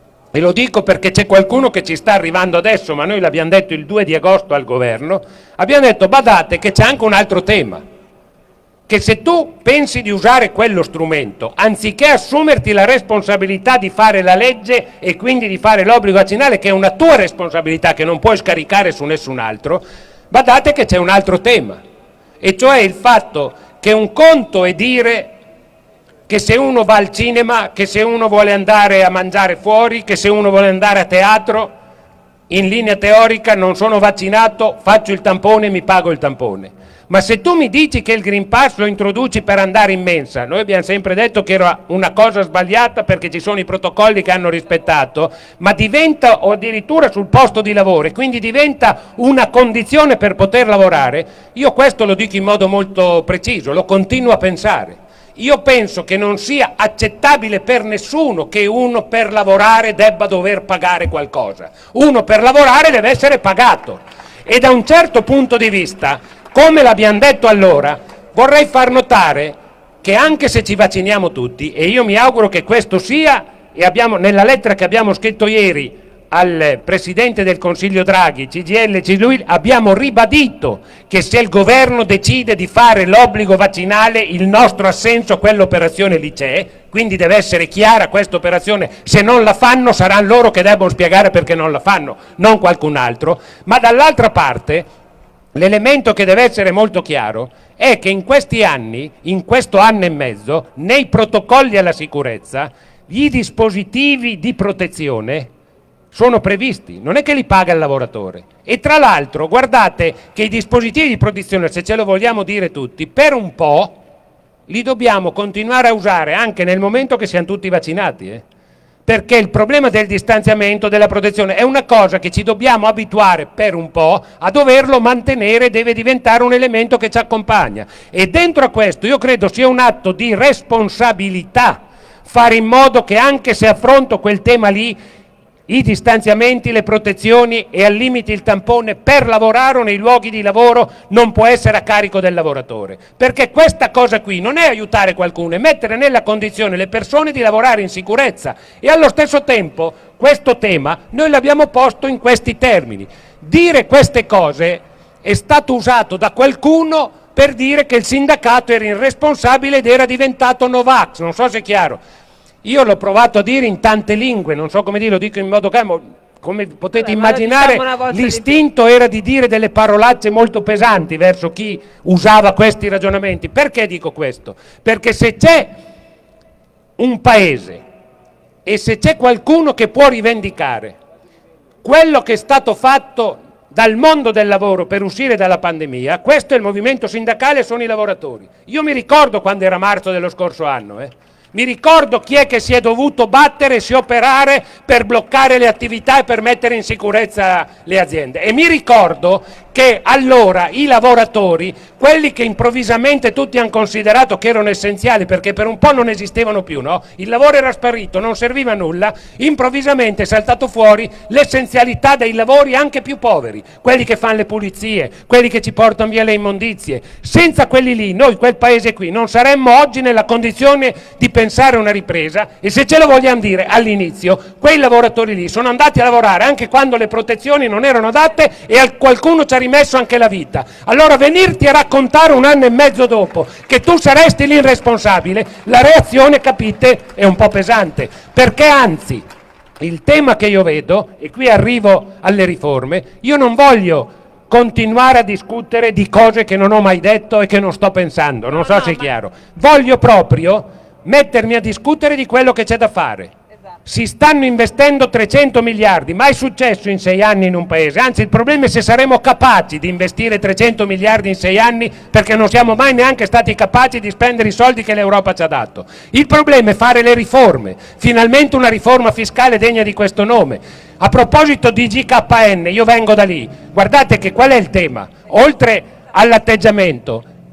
e lo dico perché c'è qualcuno che ci sta arrivando adesso, ma noi l'abbiamo detto il 2 di agosto al governo, abbiamo detto badate che c'è anche un altro tema, che se tu pensi di usare quello strumento, anziché assumerti la responsabilità di fare la legge e quindi di fare l'obbligo vaccinale, che è una tua responsabilità che non puoi scaricare su nessun altro, badate che c'è un altro tema, e cioè il fatto che un conto è dire che se uno va al cinema, che se uno vuole andare a mangiare fuori, che se uno vuole andare a teatro, in linea teorica non sono vaccinato, faccio il tampone e mi pago il tampone. Ma se tu mi dici che il Green Pass lo introduci per andare in mensa, noi abbiamo sempre detto che era una cosa sbagliata perché ci sono i protocolli che hanno rispettato, ma diventa, o addirittura sul posto di lavoro, e quindi diventa una condizione per poter lavorare, io questo lo dico in modo molto preciso, lo continuo a pensare. Io penso che non sia accettabile per nessuno che uno per lavorare debba dover pagare qualcosa. Uno per lavorare deve essere pagato. E da un certo punto di vista, come l'abbiamo detto allora, vorrei far notare che anche se ci vacciniamo tutti, e io mi auguro che questo sia, e abbiamo, nella lettera che abbiamo scritto ieri al Presidente del Consiglio Draghi, CGIL, CISL, abbiamo ribadito che se il governo decide di fare l'obbligo vaccinale, il nostro assenso a quell'operazione lì c'è, quindi deve essere chiara questa operazione, se non la fanno saranno loro che debbono spiegare perché non la fanno, non qualcun altro, ma dall'altra parte l'elemento che deve essere molto chiaro è che in questi anni, in questo anno e mezzo, nei protocolli alla sicurezza, i dispositivi di protezione sono previsti, non è che li paga il lavoratore. E tra l'altro guardate che i dispositivi di protezione, se ce lo vogliamo dire tutti, per un po' li dobbiamo continuare a usare anche nel momento che siamo tutti vaccinati, perché il problema del distanziamento, della protezione, è una cosa che ci dobbiamo abituare per un po' a doverlo mantenere, deve diventare un elemento che ci accompagna. E dentro a questo io credo sia un atto di responsabilità fare in modo che anche se affronto quel tema lì, i distanziamenti, le protezioni e al limite il tampone per lavorare o nei luoghi di lavoro non può essere a carico del lavoratore, perché questa cosa qui non è aiutare qualcuno, è mettere nella condizione le persone di lavorare in sicurezza. E allo stesso tempo questo tema noi l'abbiamo posto in questi termini. Dire queste cose è stato usato da qualcuno per dire che il sindacato era irresponsabile ed era diventato Novax, non so se è chiaro. Io l'ho provato a dire in tante lingue, non so come dire, lo dico in modo calmo, come potete immaginare l'istinto era di dire delle parolacce molto pesanti verso chi usava questi ragionamenti. Perché dico questo? Perché se c'è un paese e se c'è qualcuno che può rivendicare quello che è stato fatto dal mondo del lavoro per uscire dalla pandemia, questo è il movimento sindacale, sono i lavoratori. Io mi ricordo quando era marzo dello scorso anno, mi ricordo chi è che si è dovuto battere e si operare per bloccare le attività e per mettere in sicurezza le aziende, e mi ricordo che allora i lavoratori, quelli che improvvisamente tutti hanno considerato che erano essenziali perché per un po' non esistevano più, no? Il lavoro era sparito, non serviva a nulla, improvvisamente è saltato fuori l'essenzialità dei lavori anche più poveri, quelli che fanno le pulizie, quelli che ci portano via le immondizie. Senza quelli lì, noi quel paese qui non saremmo oggi nella condizione di pensare a una ripresa, e se ce lo vogliamo dire all'inizio, quei lavoratori lì sono andati a lavorare anche quando le protezioni non erano adatte e qualcuno ci ha rimesso anche la vita. Allora venirti a raccontare un anno e mezzo dopo che tu saresti l'irresponsabile, la reazione, capite, è un po' pesante, perché anzi il tema che io vedo, e qui arrivo alle riforme, io non voglio continuare a discutere di cose che non ho mai detto e che non sto pensando, non so se è chiaro, voglio proprio mettermi a discutere di quello che c'è da fare. Si stanno investendo 300 miliardi, mai successo in 6 anni in un paese, anzi il problema è se saremo capaci di investire 300 miliardi in 6 anni, perché non siamo mai neanche stati capaci di spendere i soldi che l'Europa ci ha dato. Il problema è fare le riforme, finalmente una riforma fiscale degna di questo nome. A proposito di GKN, io vengo da lì, guardate che qual è il tema, oltre all'atteggiamento,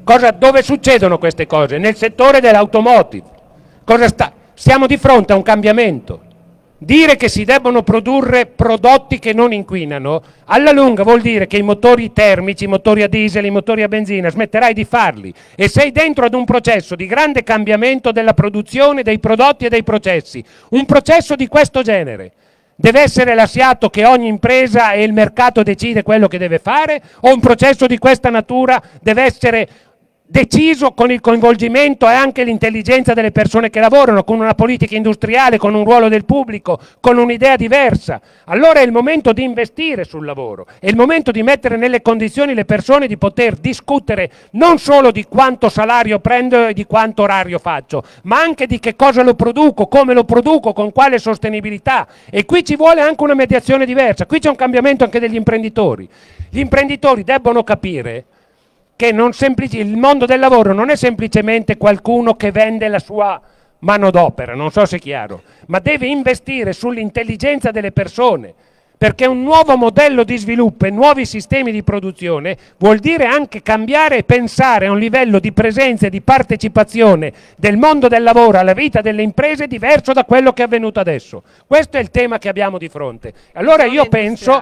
Dove succedono queste cose? Nel settore dell'automotive. Siamo di fronte a un cambiamento. Dire che si debbono produrre prodotti che non inquinano, alla lunga vuol dire che i motori termici, i motori a diesel, i motori a benzina, smetterai di farli e sei dentro ad un processo di grande cambiamento della produzione dei prodotti e dei processi. Un processo di questo genere deve essere lasciato che ogni impresa e il mercato decide quello che deve fare, o un processo di questa natura deve essere deciso con il coinvolgimento e anche l'intelligenza delle persone che lavorano, con una politica industriale, con un ruolo del pubblico, con un'idea diversa? Allora è il momento di investire sul lavoro, è il momento di mettere nelle condizioni le persone di poter discutere non solo di quanto salario prendo e di quanto orario faccio, ma anche di che cosa lo produco, come lo produco, con quale sostenibilità. E qui ci vuole anche una mediazione diversa, qui c'è un cambiamento anche degli imprenditori. Gli imprenditori debbono capire che il mondo del lavoro non è semplicemente qualcuno che vende la sua manodopera, non so se è chiaro, ma deve investire sull'intelligenza delle persone, perché un nuovo modello di sviluppo e nuovi sistemi di produzione vuol dire anche cambiare e pensare a un livello di presenza e di partecipazione del mondo del lavoro alla vita delle imprese diverso da quello che è avvenuto adesso. Questo è il tema che abbiamo di fronte. Allora io penso...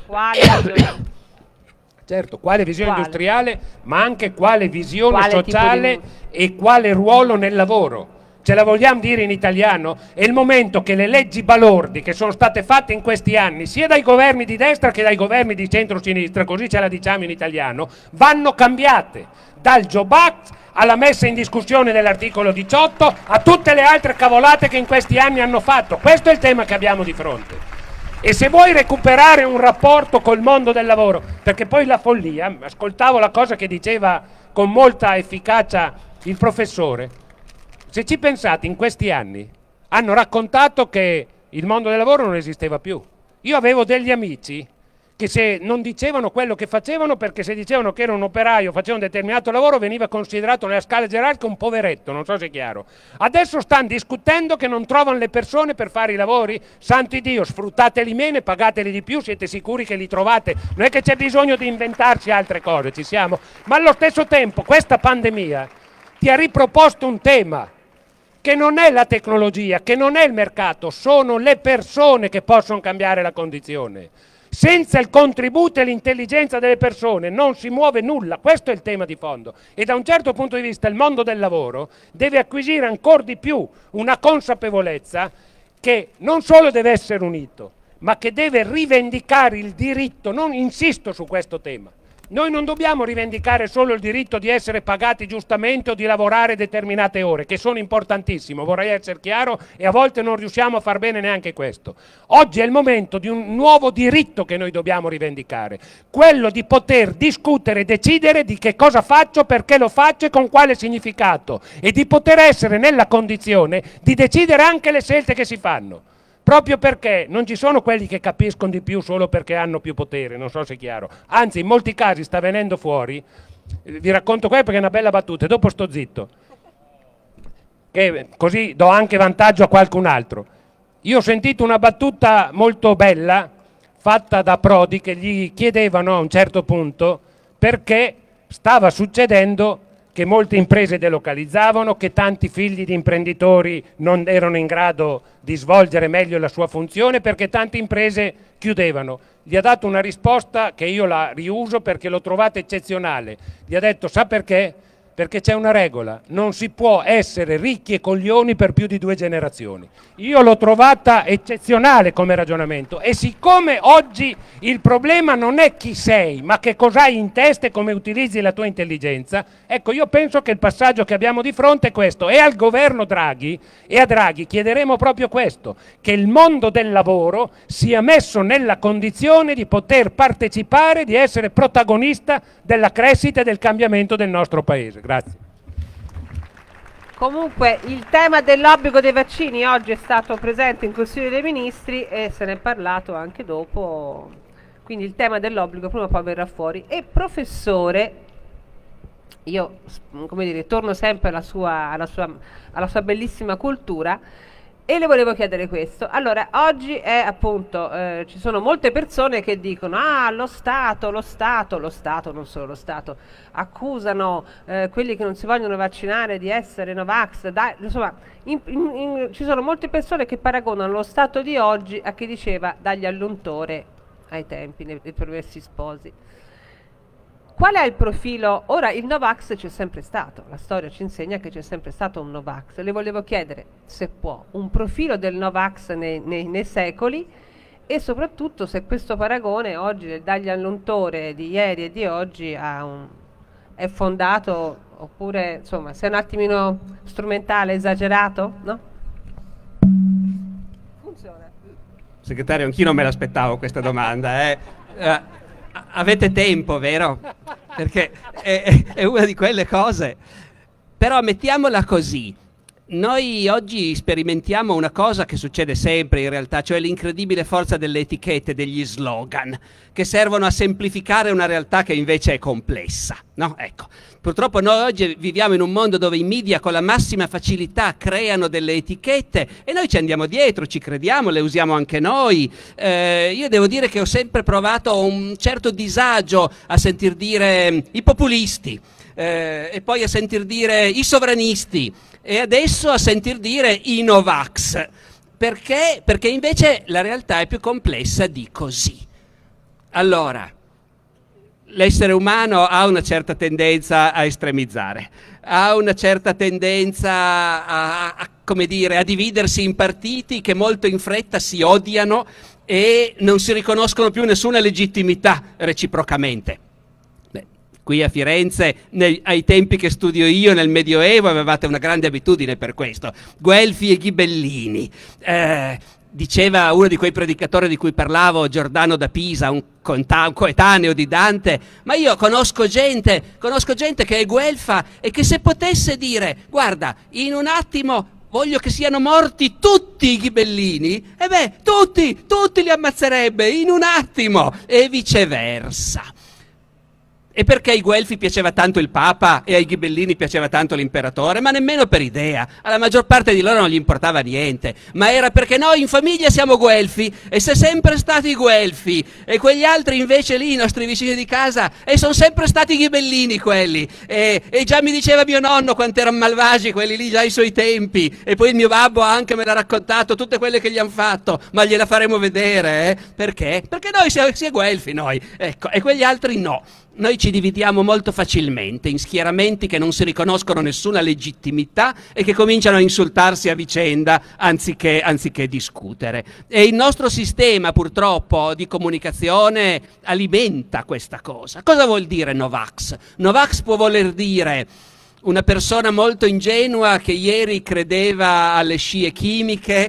Certo, quale visione industriale, ma anche quale visione sociale e quale ruolo nel lavoro. Ce la vogliamo dire in italiano? È il momento che le leggi balordi che sono state fatte in questi anni, sia dai governi di destra che dai governi di centro-sinistra, così ce la diciamo in italiano, vanno cambiate. Dal Job Act alla messa in discussione dell'articolo 18, a tutte le altre cavolate che in questi anni hanno fatto. Questo è il tema che abbiamo di fronte. E se vuoi recuperare un rapporto col mondo del lavoro, perché poi la follia, ascoltavo la cosa che diceva con molta efficacia il professore, se ci pensate in questi anni hanno raccontato che il mondo del lavoro non esisteva più. Io avevo degli amici che se non dicevano quello che facevano, perché se dicevano che era un operaio, faceva un determinato lavoro, veniva considerato nella scala gerarchica un poveretto, non so se è chiaro. Adesso stanno discutendo che non trovano le persone per fare i lavori. Santo Dio, sfruttateli meno, pagateli di più, siete sicuri che li trovate? Non è che c'è bisogno di inventarsi altre cose, ci siamo. Ma allo stesso tempo questa pandemia ti ha riproposto un tema che non è la tecnologia, che non è il mercato, sono le persone che possono cambiare la condizione. Senza il contributo e l'intelligenza delle persone non si muove nulla, questo è il tema di fondo. E da un certo punto di vista il mondo del lavoro deve acquisire ancora di più una consapevolezza che non solo deve essere unito, ma che deve rivendicare il diritto, non insisto su questo tema. Noi non dobbiamo rivendicare solo il diritto di essere pagati giustamente o di lavorare determinate ore, che sono importantissimo, vorrei essere chiaro, e a volte non riusciamo a far bene neanche questo. Oggi è il momento di un nuovo diritto che noi dobbiamo rivendicare, quello di poter discutere e decidere di che cosa faccio, perché lo faccio e con quale significato, e di poter essere nella condizione di decidere anche le scelte che si fanno. Proprio perché non ci sono quelli che capiscono di più solo perché hanno più potere, non so se è chiaro. Anzi, in molti casi sta venendo fuori, vi racconto qua perché è una bella battuta e dopo sto zitto, che così do anche vantaggio a qualcun altro. Io ho sentito una battuta molto bella fatta da Prodi, che gli chiedevano a un certo punto perché stava succedendo che molte imprese delocalizzavano, che tanti figli di imprenditori non erano in grado di svolgere meglio la sua funzione, perché tante imprese chiudevano. Gli ha dato una risposta che io la riuso perché l'ho trovata eccezionale. Gli ha detto: sa perché? Perché c'è una regola, non si può essere ricchi e coglioni per più di 2 generazioni. Io l'ho trovata eccezionale come ragionamento, e siccome oggi il problema non è chi sei, ma che cosa hai in testa e come utilizzi la tua intelligenza, ecco, io penso che il passaggio che abbiamo di fronte è questo. E al governo Draghi, e a Draghi chiederemo proprio questo, che il mondo del lavoro sia messo nella condizione di poter partecipare, di essere protagonista della crescita e del cambiamento del nostro Paese. Grazie. Comunque il tema dell'obbligo dei vaccini oggi è stato presente in Consiglio dei Ministri e se ne è parlato anche dopo, quindi il tema dell'obbligo prima o poi verrà fuori. E professore, io come dire, torno sempre alla sua bellissima cultura E le volevo chiedere questo. Allora, oggi è appunto, ci sono molte persone che dicono, ah, lo Stato, non solo lo Stato, accusano quelli che non si vogliono vaccinare di essere Novax. Insomma, ci sono molte persone che paragonano lo Stato di oggi a chi diceva dagli all'untore ai tempi, nei Promessi Sposi. Qual è il profilo? Ora, il Novax c'è sempre stato, la storia ci insegna che c'è sempre stato un Novax. Le volevo chiedere, se può, un profilo del Novax nei secoli, e soprattutto se questo paragone oggi del dagli all'untore di ieri e di oggi è fondato, oppure insomma se è un attimino strumentale, esagerato, no? Funziona. Segretario, anch'io non me l'aspettavo questa domanda. Avete tempo, vero? Perché è una di quelle cose. Però mettiamola così. Noi oggi sperimentiamo una cosa che succede sempre in realtà, cioè l'incredibile forza delle etichette, degli slogan, che servono a semplificare una realtà che invece è complessa, no? Ecco. Purtroppo noi oggi viviamo in un mondo dove i media con la massima facilità creano delle etichette e noi ci andiamo dietro, ci crediamo, le usiamo anche noi. Io devo dire che ho sempre provato un certo disagio a sentir dire i populisti, e poi a sentir dire i sovranisti e adesso a sentir dire i Novax. Perché? Perché invece la realtà è più complessa di così. Allora, l'essere umano ha una certa tendenza a estremizzare, ha una certa tendenza come dire, a dividersi in partiti che molto in fretta si odiano e non si riconoscono più nessuna legittimità reciprocamente. Qui a Firenze, ai tempi che studio io, nel Medioevo, avevate una grande abitudine per questo. Guelfi e Ghibellini. Diceva uno di quei predicatori di cui parlavo, Giordano da Pisa, un coetaneo di Dante, ma io conosco gente che è guelfa e che se potesse dire, guarda, in un attimo voglio che siano morti tutti i ghibellini, e beh, tutti li ammazzerebbe in un attimo, e viceversa. E perché ai Guelfi piaceva tanto il Papa e ai Ghibellini piaceva tanto l'imperatore? Ma nemmeno per idea, alla maggior parte di loro non gli importava niente, ma era perché noi in famiglia siamo Guelfi e si è sempre stati Guelfi, e quegli altri invece lì, i nostri vicini di casa, e sono sempre stati Ghibellini quelli, e già mi diceva mio nonno quanto erano malvagi quelli lì già ai suoi tempi, e poi il mio babbo anche me l'ha raccontato tutte quelle che gli hanno fatto, ma gliela faremo vedere, Perché? Perché noi si è Guelfi noi, ecco, e quegli altri no. Noi ci dividiamo molto facilmente in schieramenti che non si riconoscono nessuna legittimità e che cominciano a insultarsi a vicenda anziché discutere. E il nostro sistema purtroppo di comunicazione alimenta questa cosa. Cosa vuol dire Novax? Novax può voler dire una persona molto ingenua che ieri credeva alle scie chimiche,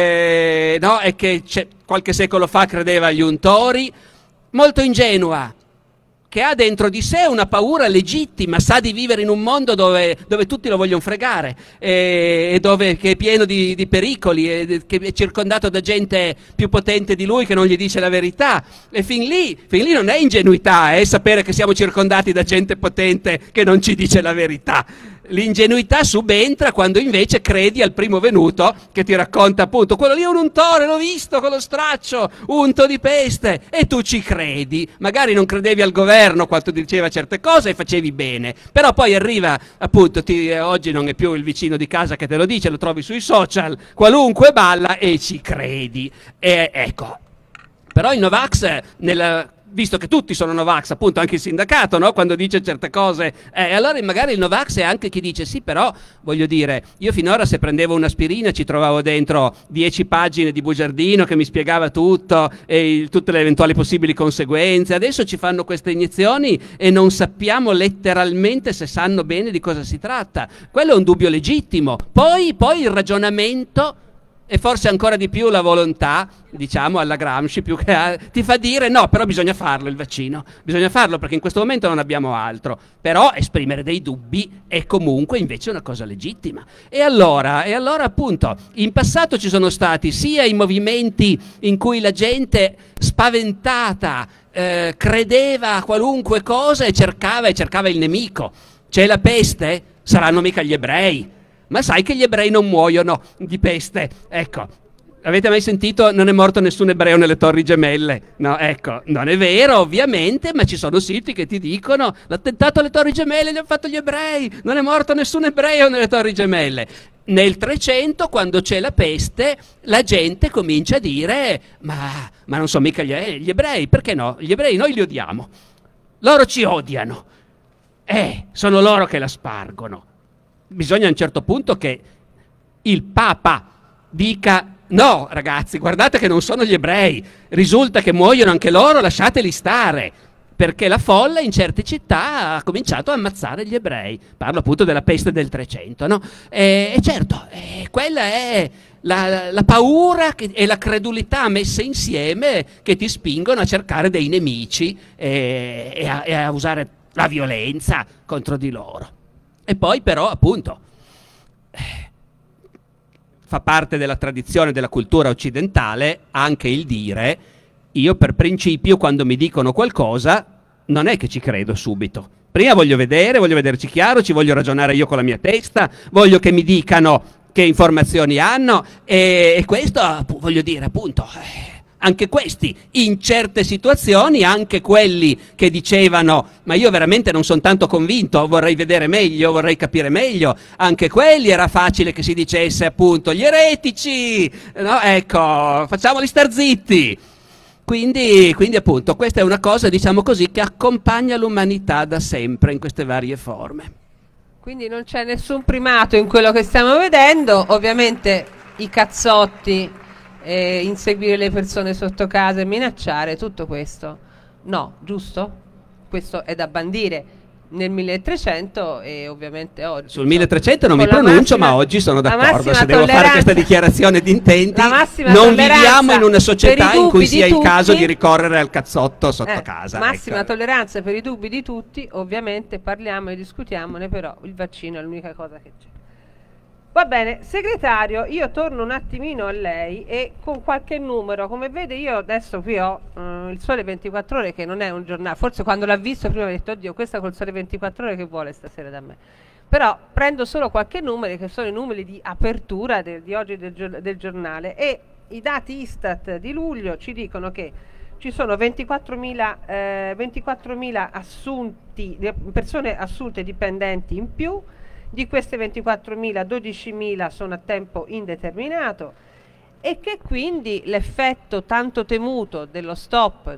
no? E che qualche secolo fa credeva agli untori, molto ingenua, che ha dentro di sé una paura legittima, sa di vivere in un mondo dove tutti lo vogliono fregare, e che è pieno di pericoli, e che è circondato da gente più potente di lui che non gli dice la verità. E fin lì non è ingenuità, sapere che siamo circondati da gente potente che non ci dice la verità. L'ingenuità subentra quando invece credi al primo venuto che ti racconta appunto quello lì è un untore, l'ho visto con lo straccio, unto di peste, e tu ci credi. Magari non credevi al governo quando ti diceva certe cose e facevi bene, però poi arriva appunto, oggi non è più il vicino di casa che te lo dice, lo trovi sui social, qualunque balla e ci credi. E ecco, però il Novax visto che tutti sono Novax, appunto anche il sindacato, no? Quando dice certe cose, allora magari il Novax è anche chi dice sì, però voglio dire, io finora se prendevo un'aspirina ci trovavo dentro 10 pagine di bugiardino che mi spiegava tutto e tutte le eventuali possibili conseguenze. Adesso ci fanno queste iniezioni e non sappiamo letteralmente se sanno bene di cosa si tratta. Quello è un dubbio legittimo. Poi il ragionamento, e forse ancora di più la volontà, diciamo alla Gramsci, più che ti fa dire no, però bisogna farlo il vaccino, bisogna farlo perché in questo momento non abbiamo altro. Però esprimere dei dubbi è comunque invece una cosa legittima. E allora appunto in passato ci sono stati sia i movimenti in cui la gente spaventata credeva a qualunque cosa e cercava il nemico. C'è la peste? Saranno mica gli ebrei. ma sai che gli ebrei non muoiono di peste? Ecco, avete mai sentito non è morto nessun ebreo nelle Torri Gemelle? No, ecco, non è vero ovviamente, ma ci sono siti che ti dicono l'attentato alle Torri Gemelle gli hanno fatto gli ebrei, non è morto nessun ebreo nelle Torri Gemelle. Nel 300, quando c'è la peste, la gente comincia a dire ma non sono mica gli ebrei, perché no? Gli ebrei noi li odiamo, loro ci odiano, sono loro che la spargono. Bisogna a un certo punto che il Papa dica no ragazzi, guardate che non sono gli ebrei, risulta che muoiono anche loro, lasciateli stare, perché la folla in certe città ha cominciato a ammazzare gli ebrei. Parlo appunto della peste del 300, no? E certo, quella è la paura e la credulità messe insieme che ti spingono a cercare dei nemici e a usare la violenza contro di loro. E poi però appunto fa parte della tradizione della cultura occidentale anche il dire io per principio quando mi dicono qualcosa non è che ci credo subito. Prima voglio vederci chiaro, ci voglio ragionare io con la mia testa, voglio che mi dicano che informazioni hanno e questo voglio dire appunto anche questi in certe situazioni, anche quelli che dicevano ma io veramente non sono tanto convinto, vorrei vedere meglio, vorrei capire meglio, anche quelli era facile che si dicesse appunto gli eretici, no? Ecco, facciamoli star zitti. Quindi appunto questa è una cosa, diciamo così, che accompagna l'umanità da sempre in queste varie forme. Quindi non c'è nessun primato in quello che stiamo vedendo, ovviamente i cazzotti, inseguire le persone sotto casa e minacciare, tutto questo no, giusto? Questo è da bandire nel 1300 e ovviamente oggi. Sul 1300 non mi pronuncio, ma oggi sono d'accordo, se devo fare questa dichiarazione di intenti, non viviamo in una società in cui sia il caso di ricorrere al cazzotto sotto casa. Massima tolleranza per i dubbi di tutti, ovviamente parliamo e discutiamone, però il vaccino è l'unica cosa che c'è. Va bene, segretario, io torno un attimino a lei e con qualche numero. Come vede io adesso qui ho il Sole 24 Ore, che non è un giornale, forse quando l'ha visto prima ho detto oddio, questa col Sole 24 Ore che vuole stasera da me. Però prendo solo qualche numero che sono i numeri di apertura di oggi del giornale e i dati Istat di luglio ci dicono che ci sono 24.000 assunti, persone assunte dipendenti in più. Di queste 24.000, 12.000 sono a tempo indeterminato e che quindi l'effetto tanto temuto dello stop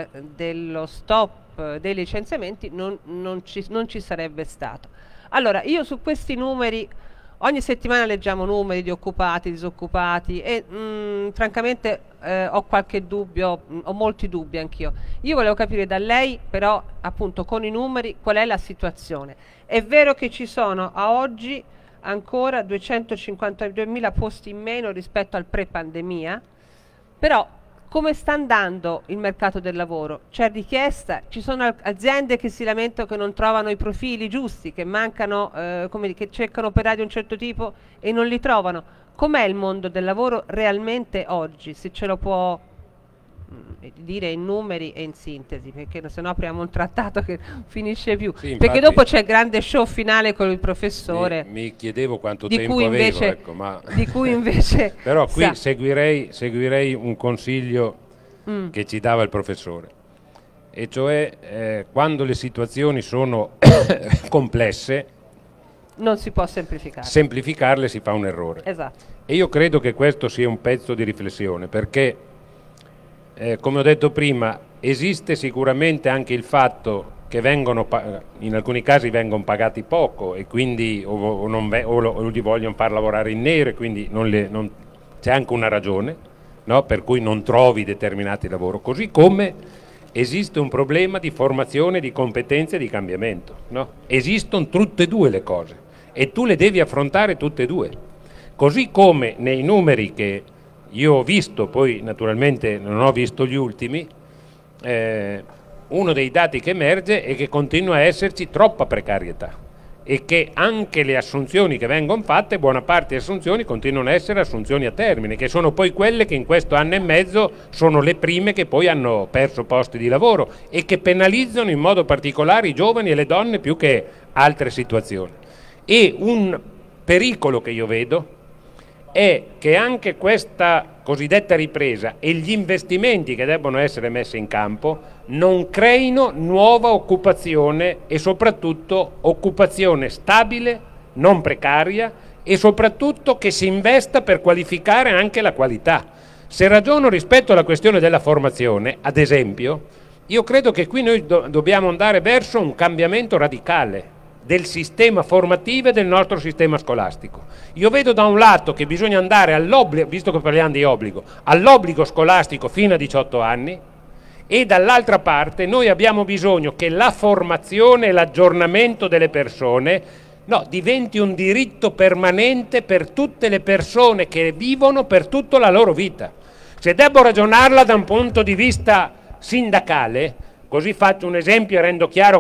dei licenziamenti non ci sarebbe stato. Allora, io su questi numeri, ogni settimana leggiamo numeri di occupati, disoccupati e francamente ho qualche dubbio, ho molti dubbi anch'io. Io volevo capire da lei però appunto con i numeri qual è la situazione. È vero che ci sono a oggi ancora 252.000 posti in meno rispetto al pre-pandemia, però come sta andando il mercato del lavoro? C'è richiesta? Ci sono aziende che si lamentano che non trovano i profili giusti, che mancano, che cercano operai di un certo tipo e non li trovano. Com'è il mondo del lavoro realmente oggi? Se ce lo può dire in numeri e in sintesi, perché sennò apriamo un trattato che finisce più, sì, perché dopo c'è il grande show finale con il professore. Mi chiedevo quanto tempo avevo, ecco, ma di cui invece però qui seguirei un consiglio che ci dava il professore, e cioè quando le situazioni sono complesse non si può semplificare, semplificarle si fa un errore. Esatto. E io credo che questo sia un pezzo di riflessione, perché come ho detto prima, esiste sicuramente anche il fatto che in alcuni casi vengono pagati poco e quindi o li vogliono far lavorare in nero e quindi c'è anche una ragione, no? Per cui non trovi determinati lavori, così come esiste un problema di formazione, di competenze e di cambiamento, no? Esistono tutte e due le cose e tu le devi affrontare tutte e due, così come nei numeri che io ho visto, poi naturalmente non ho visto gli ultimi, uno dei dati che emerge è che continua a esserci troppa precarietà e che anche le assunzioni che vengono fatte, buona parte delle assunzioni continuano a essere assunzioni a termine, che sono poi quelle che in questo anno e mezzo sono le prime che poi hanno perso posti di lavoro e che penalizzano in modo particolare i giovani e le donne più che altre situazioni. E pericolo che io vedo è che anche questa cosiddetta ripresa e gli investimenti che debbono essere messi in campo non creino nuova occupazione e soprattutto occupazione stabile, non precaria e soprattutto che si investa per qualificare anche la qualità. Se ragiono rispetto alla questione della formazione, ad esempio, io credo che qui noi dobbiamo andare verso un cambiamento radicale del sistema formativo e del nostro sistema scolastico. Io vedo da un lato che bisogna andare all'obbligo, visto che parliamo di obbligo, all'obbligo scolastico fino a 18 anni e dall'altra parte noi abbiamo bisogno che la formazione e l'aggiornamento delle persone diventi un diritto permanente per tutte le persone che vivono per tutta la loro vita. Se devo ragionarla da un punto di vista sindacale, così faccio un esempio e rendo chiaro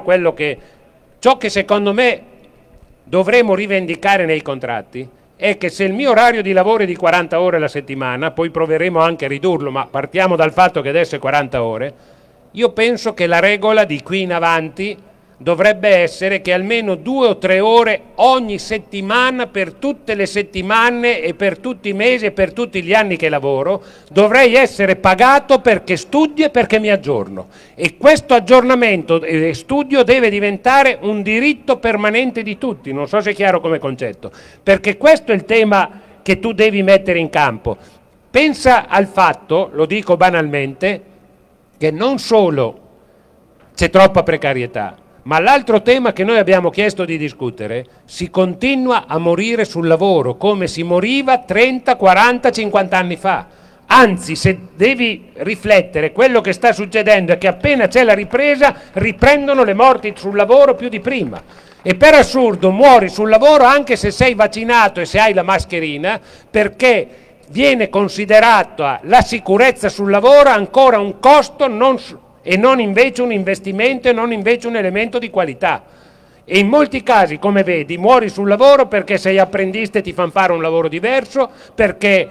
ciò che secondo me dovremo rivendicare nei contratti è che se il mio orario di lavoro è di 40 ore alla settimana, poi proveremo anche a ridurlo, ma partiamo dal fatto che adesso è 40 ore, io penso che la regola di qui in avanti dovrebbe essere che almeno 2 o 3 ore ogni settimana per tutte le settimane e per tutti i mesi e per tutti gli anni che lavoro dovrei essere pagato perché studio e perché mi aggiorno, e questo aggiornamento e studio deve diventare un diritto permanente di tutti. Non so se è chiaro come concetto, perché questo è il tema che tu devi mettere in campo. Pensa al fatto, lo dico banalmente, che non solo c'è troppa precarietà, ma l'altro tema che noi abbiamo chiesto di discutere: si continua a morire sul lavoro come si moriva 30, 40, 50 anni fa. Anzi, se devi riflettere, quello che sta succedendo è che appena c'è la ripresa riprendono le morti sul lavoro più di prima. E per assurdo muori sul lavoro anche se sei vaccinato e se hai la mascherina, perché viene considerata la sicurezza sul lavoro ancora un costo e non invece un investimento e non invece un elemento di qualità. E in molti casi, come vedi, muori sul lavoro perché sei apprendista e ti fanno fare un lavoro diverso, perché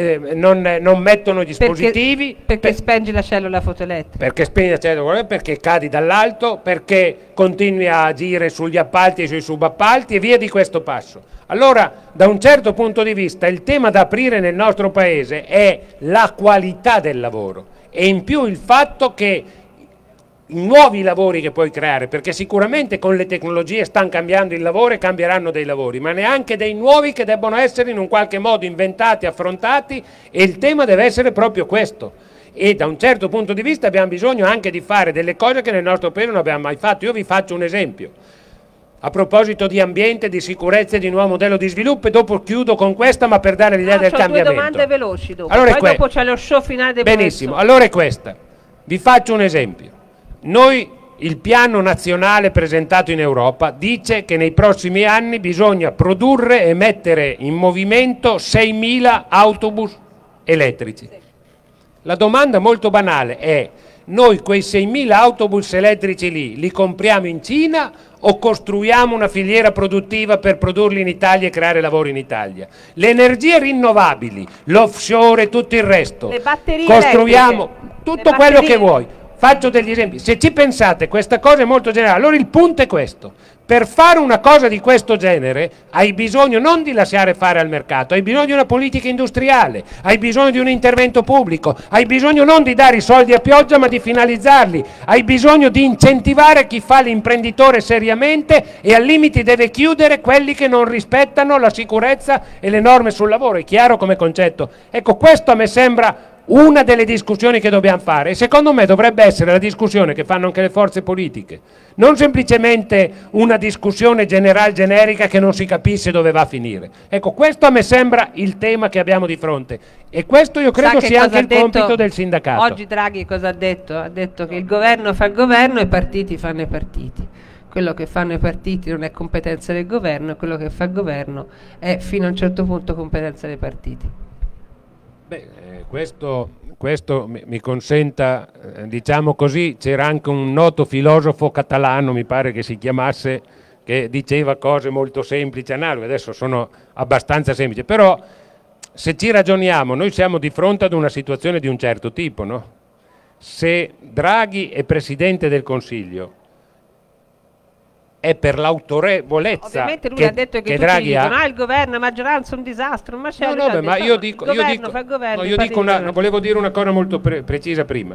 non mettono gli dispositivi, perché spengi la cellula fotoelettrica, perché spegni la cellula, perché cadi dall'alto, perché continui a agire sugli appalti e sui subappalti e via di questo passo. Allora, da un certo punto di vista, il tema da aprire nel nostro paese è la qualità del lavoro e in più il fatto che i nuovi lavori che puoi creare, perché sicuramente con le tecnologie stanno cambiando il lavoro e cambieranno dei lavori, ma neanche dei nuovi che debbono essere in un qualche modo inventati, affrontati, e il tema deve essere proprio questo. E da un certo punto di vista abbiamo bisogno anche di fare delle cose che nel nostro paese non abbiamo mai fatto. Io vi faccio un esempio a proposito di ambiente, di sicurezza e di nuovo modello di sviluppo, e dopo chiudo con questa, ma per dare l'idea del cambiamento. Due domande veloci dopo, allora poi dopo c'è lo show finale del benissimo, professore. allora è questa. Vi faccio un esempio. Noi, il piano nazionale presentato in Europa dice che nei prossimi anni bisogna produrre e mettere in movimento 6.000 autobus elettrici. La domanda molto banale è: noi quei 6.000 autobus elettrici li compriamo in Cina o costruiamo una filiera produttiva per produrli in Italia e creare lavoro in Italia? Le energie rinnovabili, l'offshore e tutto il resto, le batterie costruiamo elettriche, tutto quello che vuoi. Faccio degli esempi, se ci pensate questa cosa è molto generale. Allora il punto è questo: per fare una cosa di questo genere hai bisogno non di lasciare fare al mercato, hai bisogno di una politica industriale, hai bisogno di un intervento pubblico, hai bisogno non di dare i soldi a pioggia ma di finalizzarli, hai bisogno di incentivare chi fa l'imprenditore seriamente e al limite deve chiudere quelli che non rispettano la sicurezza e le norme sul lavoro. È chiaro come concetto? Ecco, questo a me sembra una delle discussioni che dobbiamo fare, e secondo me dovrebbe essere la discussione che fanno anche le forze politiche, non semplicemente una discussione generica che non si capisce dove va a finire. Ecco, questo a me sembra il tema che abbiamo di fronte, e questo io credo sia anche il compito del sindacato. Oggi Draghi cosa ha detto? Ha detto che il governo fa il governo e i partiti fanno i partiti. Quello che fanno i partiti non è competenza del governo, quello che fa il governo è fino a un certo punto competenza dei partiti. Questo mi consenta, diciamo così, c'era anche un noto filosofo catalano, mi pare che si chiamasse, che diceva cose molto semplici, analoghe, adesso sono abbastanza semplici, però se ci ragioniamo noi siamo di fronte ad una situazione di un certo tipo, no? Se Draghi è Presidente del Consiglio è per l'autorevolezza. Ovviamente lui ha detto che Draghi ha. Il governo, la maggioranza, un disastro, un macello. No, ma io dico, volevo dire una cosa molto precisa prima.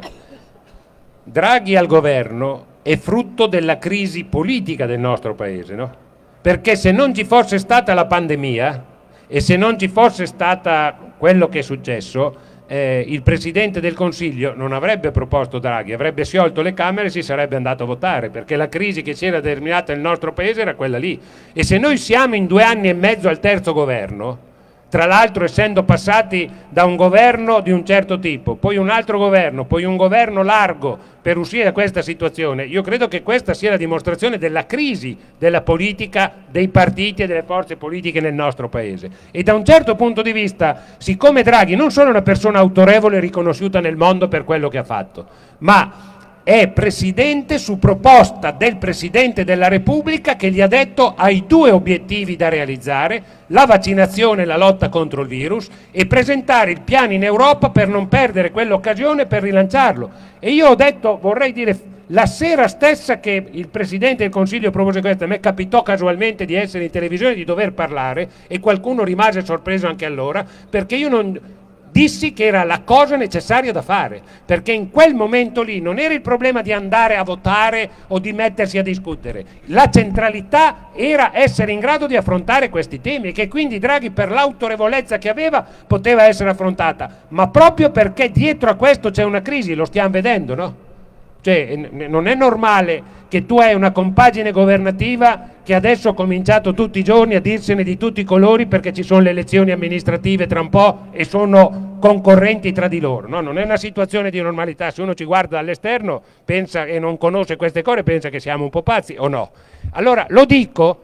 Draghi al governo è frutto della crisi politica del nostro paese, no? Perché se non ci fosse stata la pandemia e se non ci fosse stata quello che è successo, il Presidente del Consiglio non avrebbe proposto Draghi, avrebbe sciolto le Camere e si sarebbe andato a votare, perché la crisi che si era determinata nel nostro paese era quella lì. E se noi siamo in 2 anni e mezzo al terzo governo, tra l'altro essendo passati da un governo di un certo tipo, poi un altro governo, poi un governo largo per uscire da questa situazione, io credo che questa sia la dimostrazione della crisi della politica, dei partiti e delle forze politiche nel nostro paese. E da un certo punto di vista, siccome Draghi non solo è una persona autorevole e riconosciuta nel mondo per quello che ha fatto, ma è presidente su proposta del Presidente della Repubblica, che gli ha detto hai 2 obiettivi da realizzare: la vaccinazione e la lotta contro il virus, e presentare il piano in Europa per non perdere quell'occasione per rilanciarlo. E io ho detto, vorrei dire, la sera stessa che il Presidente del Consiglio propose questo, a me capitò casualmente di essere in televisione, di dover parlare, e qualcuno rimase sorpreso anche allora, perché io non dissi che era la cosa necessaria da fare, perché in quel momento lì non era il problema di andare a votare o di mettersi a discutere, la centralità era essere in grado di affrontare questi temi, e che quindi Draghi, per l'autorevolezza che aveva, poteva essere affrontata, ma proprio perché dietro a questo c'è una crisi, lo stiamo vedendo, no? Cioè, non è normale che tu hai una compagine governativa che adesso ha cominciato tutti i giorni a dirsene di tutti i colori perché ci sono le elezioni amministrative tra un po' e sono concorrenti tra di loro, no? Non è una situazione di normalità. Se uno ci guarda dall'esterno, pensa e non conosce queste cose, pensa che siamo un po' pazzi o no. Allora lo dico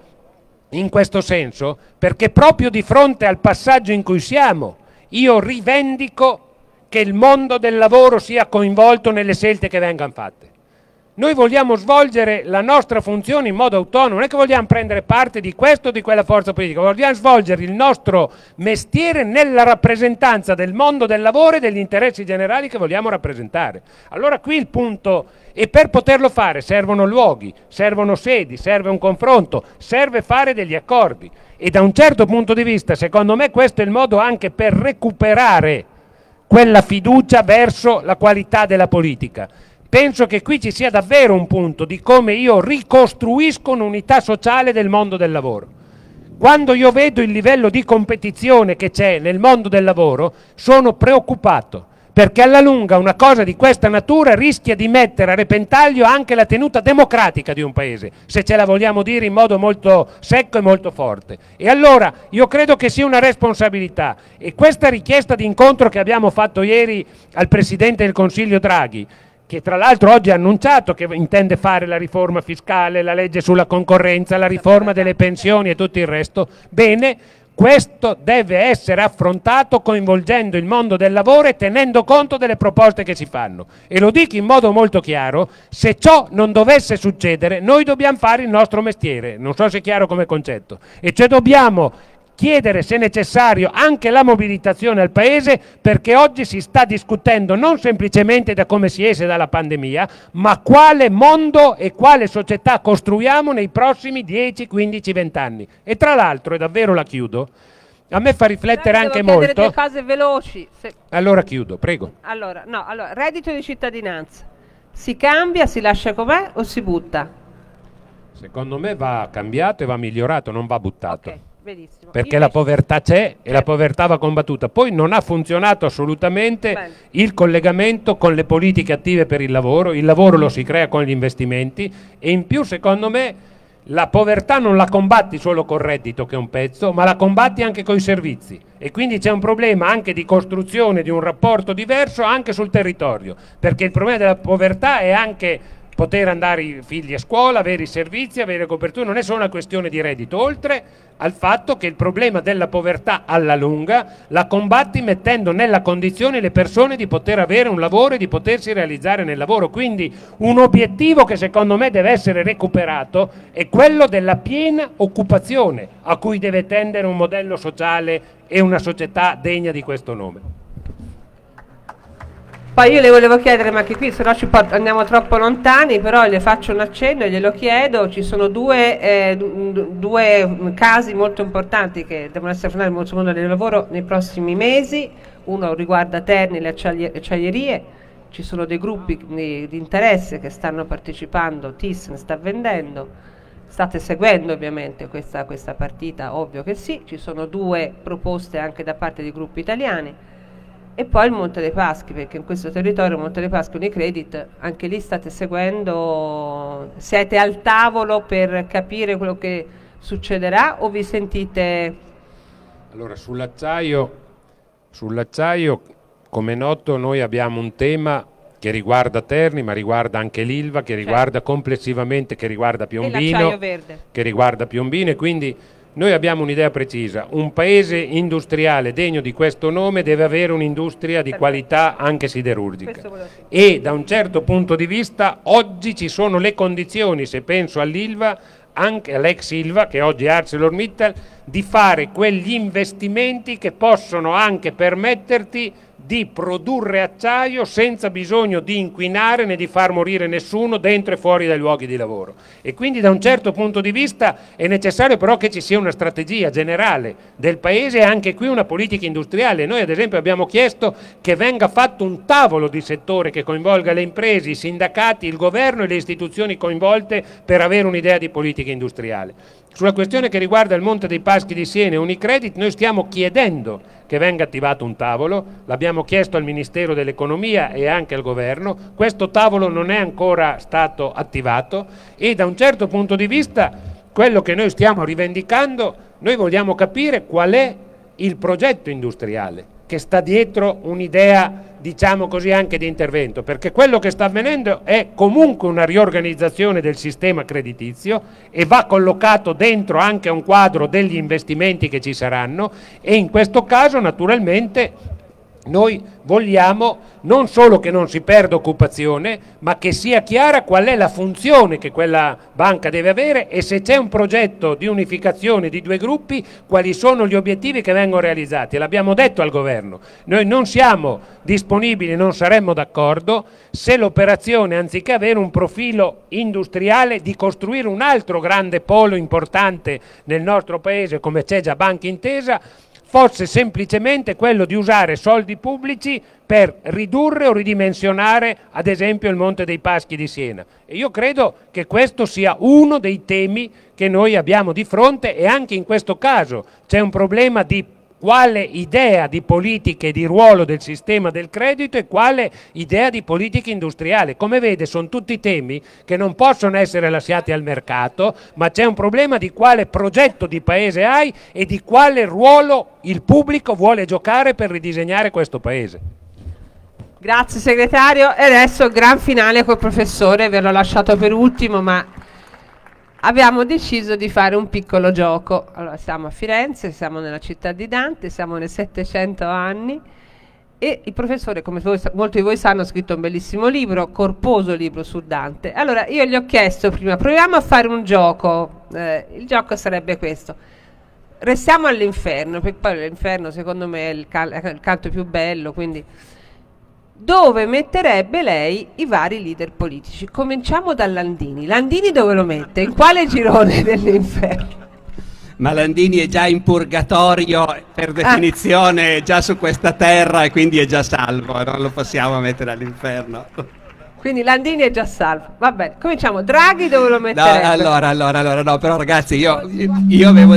in questo senso perché proprio di fronte al passaggio in cui siamo, io rivendico che il mondo del lavoro sia coinvolto nelle scelte che vengano fatte. Noi vogliamo svolgere la nostra funzione in modo autonomo, non è che vogliamo prendere parte di questo o di quella forza politica, vogliamo svolgere il nostro mestiere nella rappresentanza del mondo del lavoro e degli interessi generali che vogliamo rappresentare. Allora qui il punto, e per poterlo fare servono luoghi, servono sedi, serve un confronto, serve fare degli accordi, e da un certo punto di vista secondo me questo è il modo anche per recuperare quella fiducia verso la qualità della politica. Penso che qui ci sia davvero un punto di come io ricostruisco un'unità sociale del mondo del lavoro. Quando io vedo il livello di competizione che c'è nel mondo del lavoro, sono preoccupato, perché alla lunga una cosa di questa natura rischia di mettere a repentaglio anche la tenuta democratica di un paese, se ce la vogliamo dire in modo molto secco e molto forte. E allora io credo che sia una responsabilità, e questa richiesta di incontro che abbiamo fatto ieri al Presidente del Consiglio Draghi, che tra l'altro oggi ha annunciato che intende fare la riforma fiscale, la legge sulla concorrenza, la riforma delle pensioni e tutto il resto, bene, questo deve essere affrontato coinvolgendo il mondo del lavoro e tenendo conto delle proposte che si fanno. E lo dico in modo molto chiaro, se ciò non dovesse succedere, noi dobbiamo fare il nostro mestiere, non so se è chiaro come concetto, e cioè dobbiamo chiedere, se necessario, anche la mobilitazione al Paese, perché oggi si sta discutendo non semplicemente da come si esce dalla pandemia, ma quale mondo e quale società costruiamo nei prossimi 10, 15, 20 anni. E tra l'altro, e davvero la chiudo, a me fa riflettere anche molto. Due cose veloci. Allora chiudo, prego. Allora, reddito di cittadinanza. Si cambia, si lascia com'è o si butta? Secondo me va cambiato e va migliorato, non va buttato. Okay. Benissimo. Perché la povertà c'è e la povertà va combattuta. Poi non ha funzionato assolutamente il collegamento con le politiche attive per il lavoro lo si crea con gli investimenti, e in più secondo me la povertà non la combatti solo col reddito, che è un pezzo, ma la combatti anche con i servizi, e quindi c'è un problema anche di costruzione di un rapporto diverso anche sul territorio, perché il problema della povertà è anche poter andare i figli a scuola, avere i servizi, avere copertura, non è solo una questione di reddito, oltre al fatto che il problema della povertà alla lunga la combatti mettendo nella condizione le persone di poter avere un lavoro e di potersi realizzare nel lavoro. Quindi un obiettivo che secondo me deve essere recuperato è quello della piena occupazione, a cui deve tendere un modello sociale e una società degna di questo nome. Poi io le volevo chiedere, ma che qui se no andiamo troppo lontani, però le faccio un accenno e glielo chiedo. Ci sono due casi molto importanti che devono essere affrontati sul mondo del lavoro nei prossimi mesi. Uno riguarda Terni, le acciaierie. Ci sono dei gruppi di interesse che stanno partecipando, Thyssen sta vendendo. State seguendo ovviamente questa partita? Ovvio che sì. Ci sono due proposte anche da parte di gruppi italiani. E poi il Monte dei Paschi, perché in questo territorio Monte dei Paschi Unicredit, anche lì state seguendo, siete al tavolo per capire quello che succederà o vi sentite? Allora, sull'acciaio, come è noto, noi abbiamo un tema che riguarda Terni, ma riguarda anche l'Ilva, che riguarda complessivamente, che riguarda Piombino, che riguarda Piombino, e quindi noi abbiamo un'idea precisa: un paese industriale degno di questo nome deve avere un'industria di qualità anche siderurgica, e da un certo punto di vista oggi ci sono le condizioni, se penso all'Ilva, anche all'ex Ilva, che oggi è ArcelorMittal, di fare quegli investimenti che possono anche permetterti di produrre acciaio senza bisogno di inquinare né di far morire nessuno dentro e fuori dai luoghi di lavoro. E quindi da un certo punto di vista è necessario però che ci sia una strategia generale del Paese e anche qui una politica industriale. Noi ad esempio abbiamo chiesto che venga fatto un tavolo di settore che coinvolga le imprese, i sindacati, il governo e le istituzioni coinvolte per avere un'idea di politica industriale. Sulla questione che riguarda il Monte dei Paschi di Siena e Unicredit, noi stiamo chiedendo che venga attivato un tavolo, l'abbiamo chiesto al Ministero dell'Economia e anche al Governo. Questo tavolo non è ancora stato attivato e da un certo punto di vista quello che noi stiamo rivendicando, noi vogliamo capire qual è il progetto industriale che sta dietro un'idea, diciamo così, anche di intervento, perché quello che sta avvenendo è comunque una riorganizzazione del sistema creditizio e va collocato dentro anche un quadro degli investimenti che ci saranno, e in questo caso naturalmente noi vogliamo non solo che non si perda occupazione, ma che sia chiara qual è la funzione che quella banca deve avere, e se c'è un progetto di unificazione di due gruppi, quali sono gli obiettivi che vengono realizzati. L'abbiamo detto al governo, noi non siamo disponibili, non saremmo d'accordo se l'operazione, anziché avere un profilo industriale, di costruire un altro grande polo importante nel nostro paese come c'è già Banca Intesa, fosse semplicemente quello di usare soldi pubblici per ridurre o ridimensionare ad esempio il Monte dei Paschi di Siena. E io credo che questo sia uno dei temi che noi abbiamo di fronte, e anche in questo caso c'è un problema di quale idea di politica e di ruolo del sistema del credito e quale idea di politica industriale. Come vede, sono tutti temi che non possono essere lasciati al mercato, ma c'è un problema di quale progetto di paese hai e di quale ruolo il pubblico vuole giocare per ridisegnare questo paese. Grazie segretario, e adesso il gran finale col professore, ve l'ho lasciato per ultimo, ma abbiamo deciso di fare un piccolo gioco. Allora, siamo a Firenze, siamo nella città di Dante, siamo nei 700 anni, e il professore, come molti di voi sanno, ha scritto un bellissimo libro, corposo libro su Dante. Allora, io gli ho chiesto prima, proviamo a fare un gioco. Il gioco sarebbe questo: restiamo all'inferno, perché poi l'inferno secondo me è il canto più bello, quindi dove metterebbe lei i vari leader politici? Cominciamo da Landini. Landini dove lo mette? In quale girone dell'inferno? Ma Landini è già in purgatorio per definizione, già su questa terra, e quindi è già salvo, non lo possiamo mettere all'inferno. Quindi Landini è già salvo. Va bene, cominciamo. Draghi dove lo metterebbe? No, allora, no, però ragazzi, io avevo...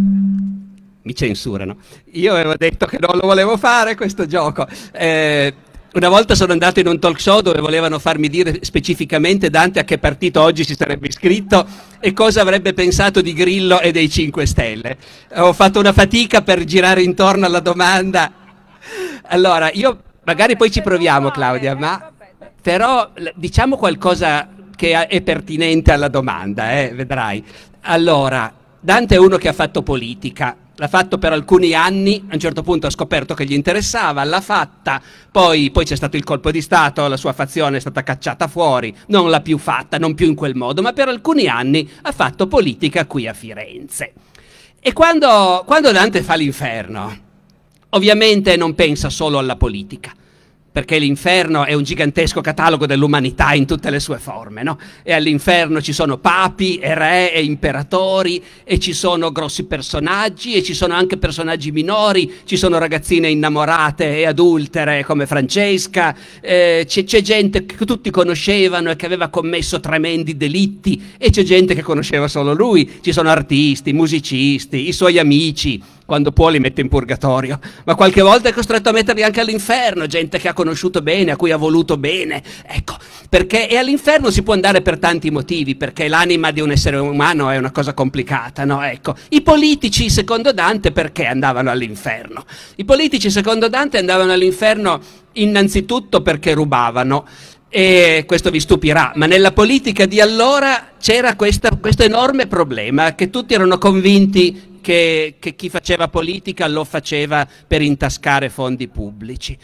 Mi censurano. Io avevo detto che non lo volevo fare questo gioco. Una volta sono andato in un talk show dove volevano farmi dire specificamente Dante a che partito oggi si sarebbe iscritto e cosa avrebbe pensato di Grillo e dei 5 Stelle. Ho fatto una fatica per girare intorno alla domanda. Allora, io magari poi ci proviamo, Claudia, ma però diciamo qualcosa che è pertinente alla domanda, vedrai. Allora, Dante è uno che ha fatto politica. L'ha fatto per alcuni anni, a un certo punto ha scoperto che gli interessava, l'ha fatta, poi c'è stato il colpo di Stato, la sua fazione è stata cacciata fuori, non l'ha più fatta, non più in quel modo, ma per alcuni anni ha fatto politica qui a Firenze. E quando Dante fa l'inferno, ovviamente non pensa solo alla politica, perché l'inferno è un gigantesco catalogo dell'umanità in tutte le sue forme, no? E all'inferno ci sono papi e re e imperatori, e ci sono grossi personaggi, e ci sono anche personaggi minori, ci sono ragazzine innamorate e adultere come Francesca, c'è gente che tutti conoscevano e che aveva commesso tremendi delitti, e c'è gente che conosceva solo lui, ci sono artisti, musicisti, i suoi amici, quando può li mette in purgatorio, ma qualche volta è costretto a metterli anche all'inferno, gente che ha conosciuto bene, a cui ha voluto bene, ecco, perché e all'inferno si può andare per tanti motivi, perché l'anima di un essere umano è una cosa complicata, no? Ecco, i politici secondo Dante perché andavano all'inferno? I politici secondo Dante andavano all'inferno innanzitutto perché rubavano, e questo vi stupirà, ma nella politica di allora c'era questo enorme problema, che tutti erano convinti che chi faceva politica lo faceva per intascare fondi pubblici.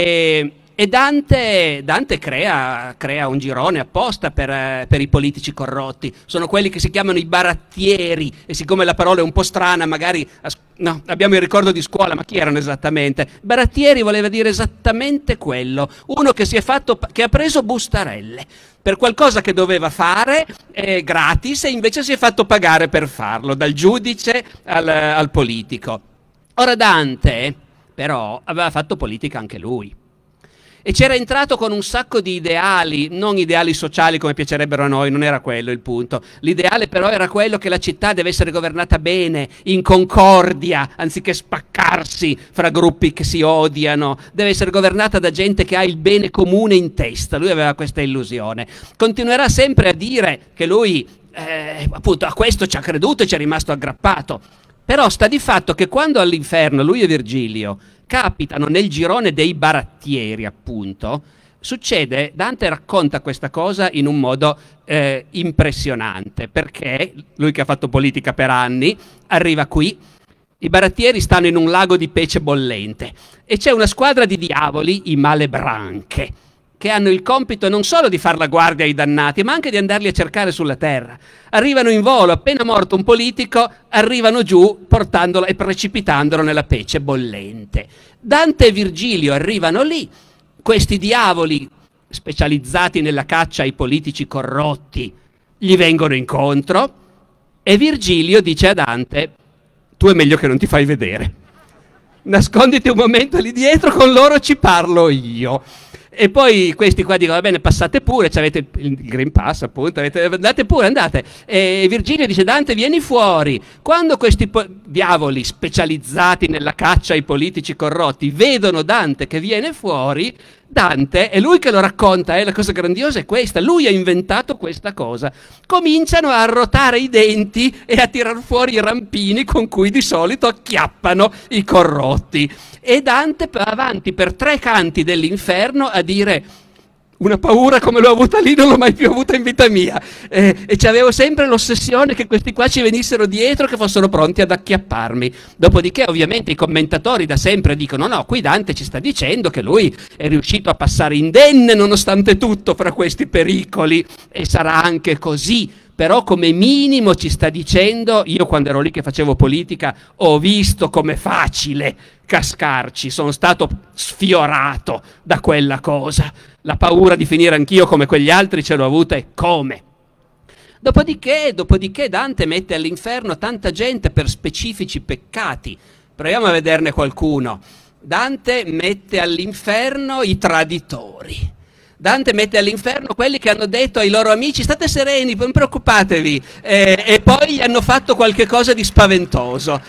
E Dante crea un girone apposta per i politici corrotti. Sono quelli che si chiamano i barattieri, e siccome la parola è un po' strana, magari no, abbiamo il ricordo di scuola, ma chi erano esattamente? Barattieri voleva dire esattamente quello, uno che ha preso bustarelle per qualcosa che doveva fare gratis, e invece si è fatto pagare per farlo, dal giudice al politico. Ora Dante però aveva fatto politica anche lui, e c'era entrato con un sacco di ideali, non ideali sociali come piacerebbero a noi, non era quello il punto. L'ideale però era quello che la città deve essere governata bene, in concordia, anziché spaccarsi fra gruppi che si odiano, deve essere governata da gente che ha il bene comune in testa. Lui aveva questa illusione. Continuerà sempre a dire che lui appunto a questo ci ha creduto e ci è rimasto aggrappato. Però sta di fatto che quando all'inferno lui e Virgilio capitano nel girone dei barattieri, appunto, succede, Dante racconta questa cosa in un modo impressionante, perché lui che ha fatto politica per anni arriva qui, i barattieri stanno in un lago di pece bollente e c'è una squadra di diavoli, i malebranche, che hanno il compito non solo di far la guardia ai dannati, ma anche di andarli a cercare sulla terra. Arrivano in volo, appena morto un politico, arrivano giù portandolo e precipitandolo nella pece bollente. Dante e Virgilio arrivano lì, questi diavoli specializzati nella caccia ai politici corrotti gli vengono incontro, e Virgilio dice a Dante: tu è meglio che non ti fai vedere, nasconditi un momento lì dietro, con loro ci parlo io. E poi questi qua dicono: va bene, passate pure, avete il Green Pass, appunto, andate pure, andate. E Virgilio dice: Dante, vieni fuori. Quando questi diavoli specializzati nella caccia ai politici corrotti vedono Dante che viene fuori, Dante, è lui che lo racconta, la cosa grandiosa è questa, lui ha inventato questa cosa. Cominciano a arrotare i denti e a tirar fuori i rampini con cui di solito acchiappano i corrotti. E Dante va avanti per 3 canti dell'inferno a dire: una paura come l'ho avuta lì non l'ho mai più avuta in vita mia, e c'avevo sempre l'ossessione che questi qua ci venissero dietro, che fossero pronti ad acchiapparmi. Dopodiché ovviamente i commentatori da sempre dicono: no, qui Dante ci sta dicendo che lui è riuscito a passare indenne nonostante tutto fra questi pericoli, e sarà anche così. Però come minimo ci sta dicendo: io quando ero lì che facevo politica ho visto com'è facile cascarci, sono stato sfiorato da quella cosa, la paura di finire anch'io come quegli altri ce l'ho avuta, e come. Dopodiché Dante mette all'inferno tanta gente per specifici peccati. Proviamo a vederne qualcuno. Dante mette all'inferno i traditori. Dante mette all'inferno quelli che hanno detto ai loro amici: state sereni, non preoccupatevi, e poi gli hanno fatto qualche cosa di spaventoso.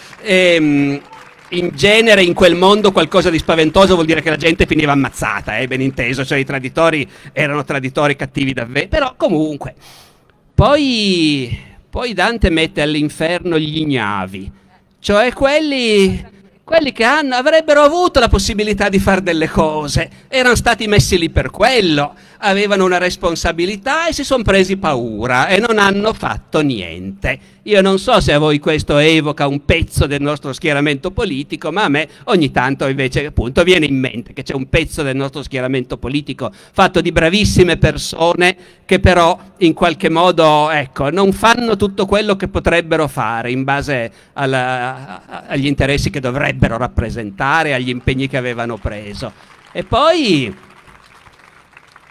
In genere in quel mondo qualcosa di spaventoso vuol dire che la gente finiva ammazzata, ben inteso, cioè i traditori erano traditori cattivi davvero, però comunque. Poi Dante mette all'inferno gli ignavi, cioè quelli che avrebbero avuto la possibilità di fare delle cose, erano stati messi lì per quello, avevano una responsabilità e si sono presi paura e non hanno fatto niente. Io non so se a voi questo evoca un pezzo del nostro schieramento politico, ma a me ogni tanto invece appunto viene in mente che c'è un pezzo del nostro schieramento politico fatto di bravissime persone che però in qualche modo, ecco, non fanno tutto quello che potrebbero fare in base agli interessi che dovrebbero rappresentare, agli impegni che avevano preso. E poi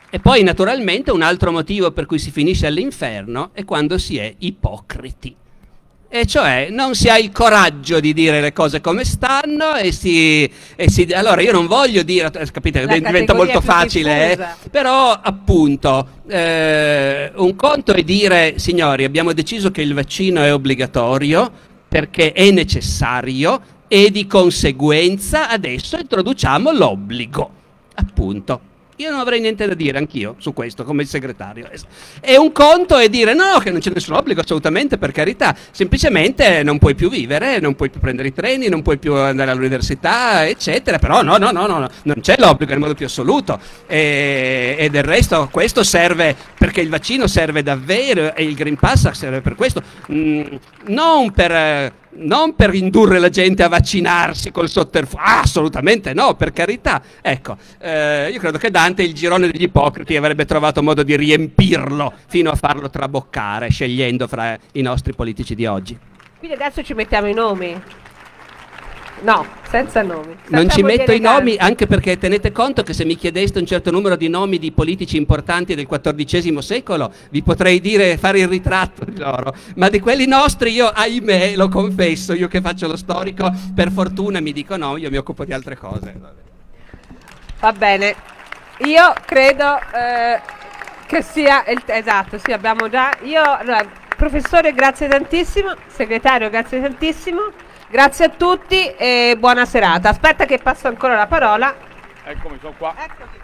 E poi naturalmente un altro motivo per cui si finisce all'inferno è quando si è ipocriti. E cioè non si ha il coraggio di dire le cose come stanno allora io non voglio dire, capite, diventa molto facile, però appunto un conto è dire: signori, abbiamo deciso che il vaccino è obbligatorio perché è necessario e di conseguenza adesso introduciamo l'obbligo, appunto. Io non avrei niente da dire anch'io su questo come il segretario. E un conto è dire no, che non c'è nessun obbligo, assolutamente, per carità, semplicemente non puoi più vivere, non puoi più prendere i treni, non puoi più andare all'università, eccetera, però no, non c'è l'obbligo nel modo più assoluto, e del resto questo serve perché il vaccino serve davvero e il Green Pass serve per questo, non per indurre la gente a vaccinarsi col sotterfugio, assolutamente no, per carità. Ecco, io credo che Dante il girone degli ipocriti avrebbe trovato modo di riempirlo fino a farlo traboccare, scegliendo fra i nostri politici di oggi. Quindi adesso ci mettiamo i nomi? No, senza nomi. Non ci metto i nomi, anche perché tenete conto che se mi chiedeste un certo numero di nomi di politici importanti del XIV secolo, vi potrei fare il ritratto di loro, ma di quelli nostri io, ahimè, lo confesso, io che faccio lo storico, per fortuna mi dico no, io mi occupo di altre cose. Va bene, io credo che sia esatto, sì, abbiamo già. Allora, professore, grazie tantissimo, segretario, grazie tantissimo. Grazie a tutti e buona serata. Aspetta che passo ancora la parola. Eccomi, sono qua.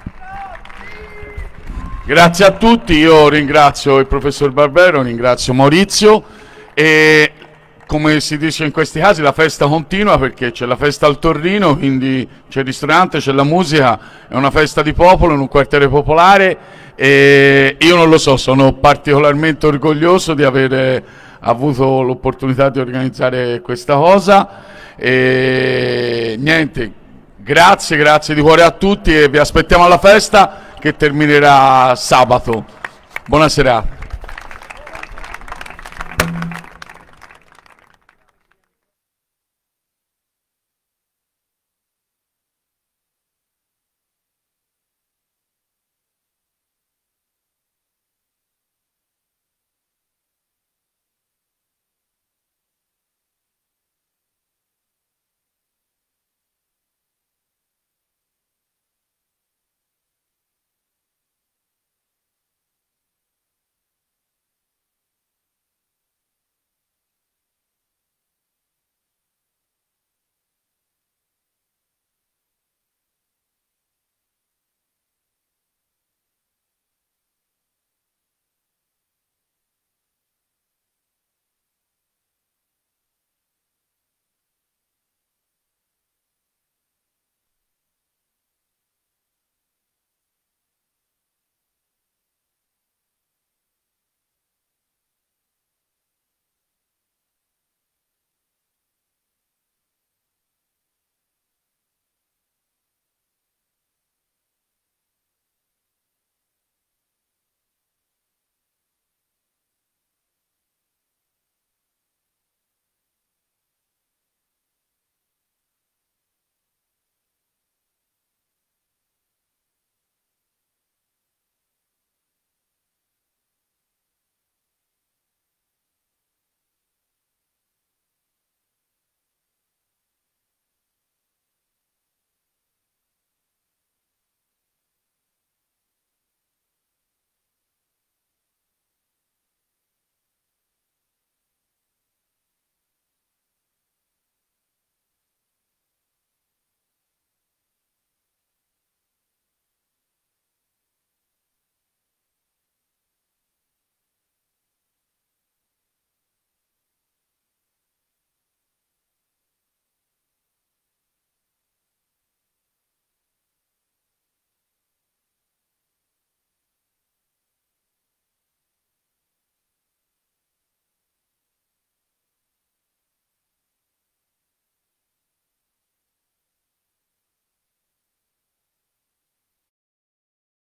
Grazie a tutti, io ringrazio il professor Barbero, ringrazio Maurizio e come si dice in questi casi la festa continua perché c'è la festa al Torrino, quindi c'è il ristorante, c'è la musica, è una festa di popolo in un quartiere popolare e io non lo so, sono particolarmente orgoglioso di avere avuto l'opportunità di organizzare questa cosa e niente, grazie di cuore a tutti e vi aspettiamo alla festa che terminerà sabato. Buona serata.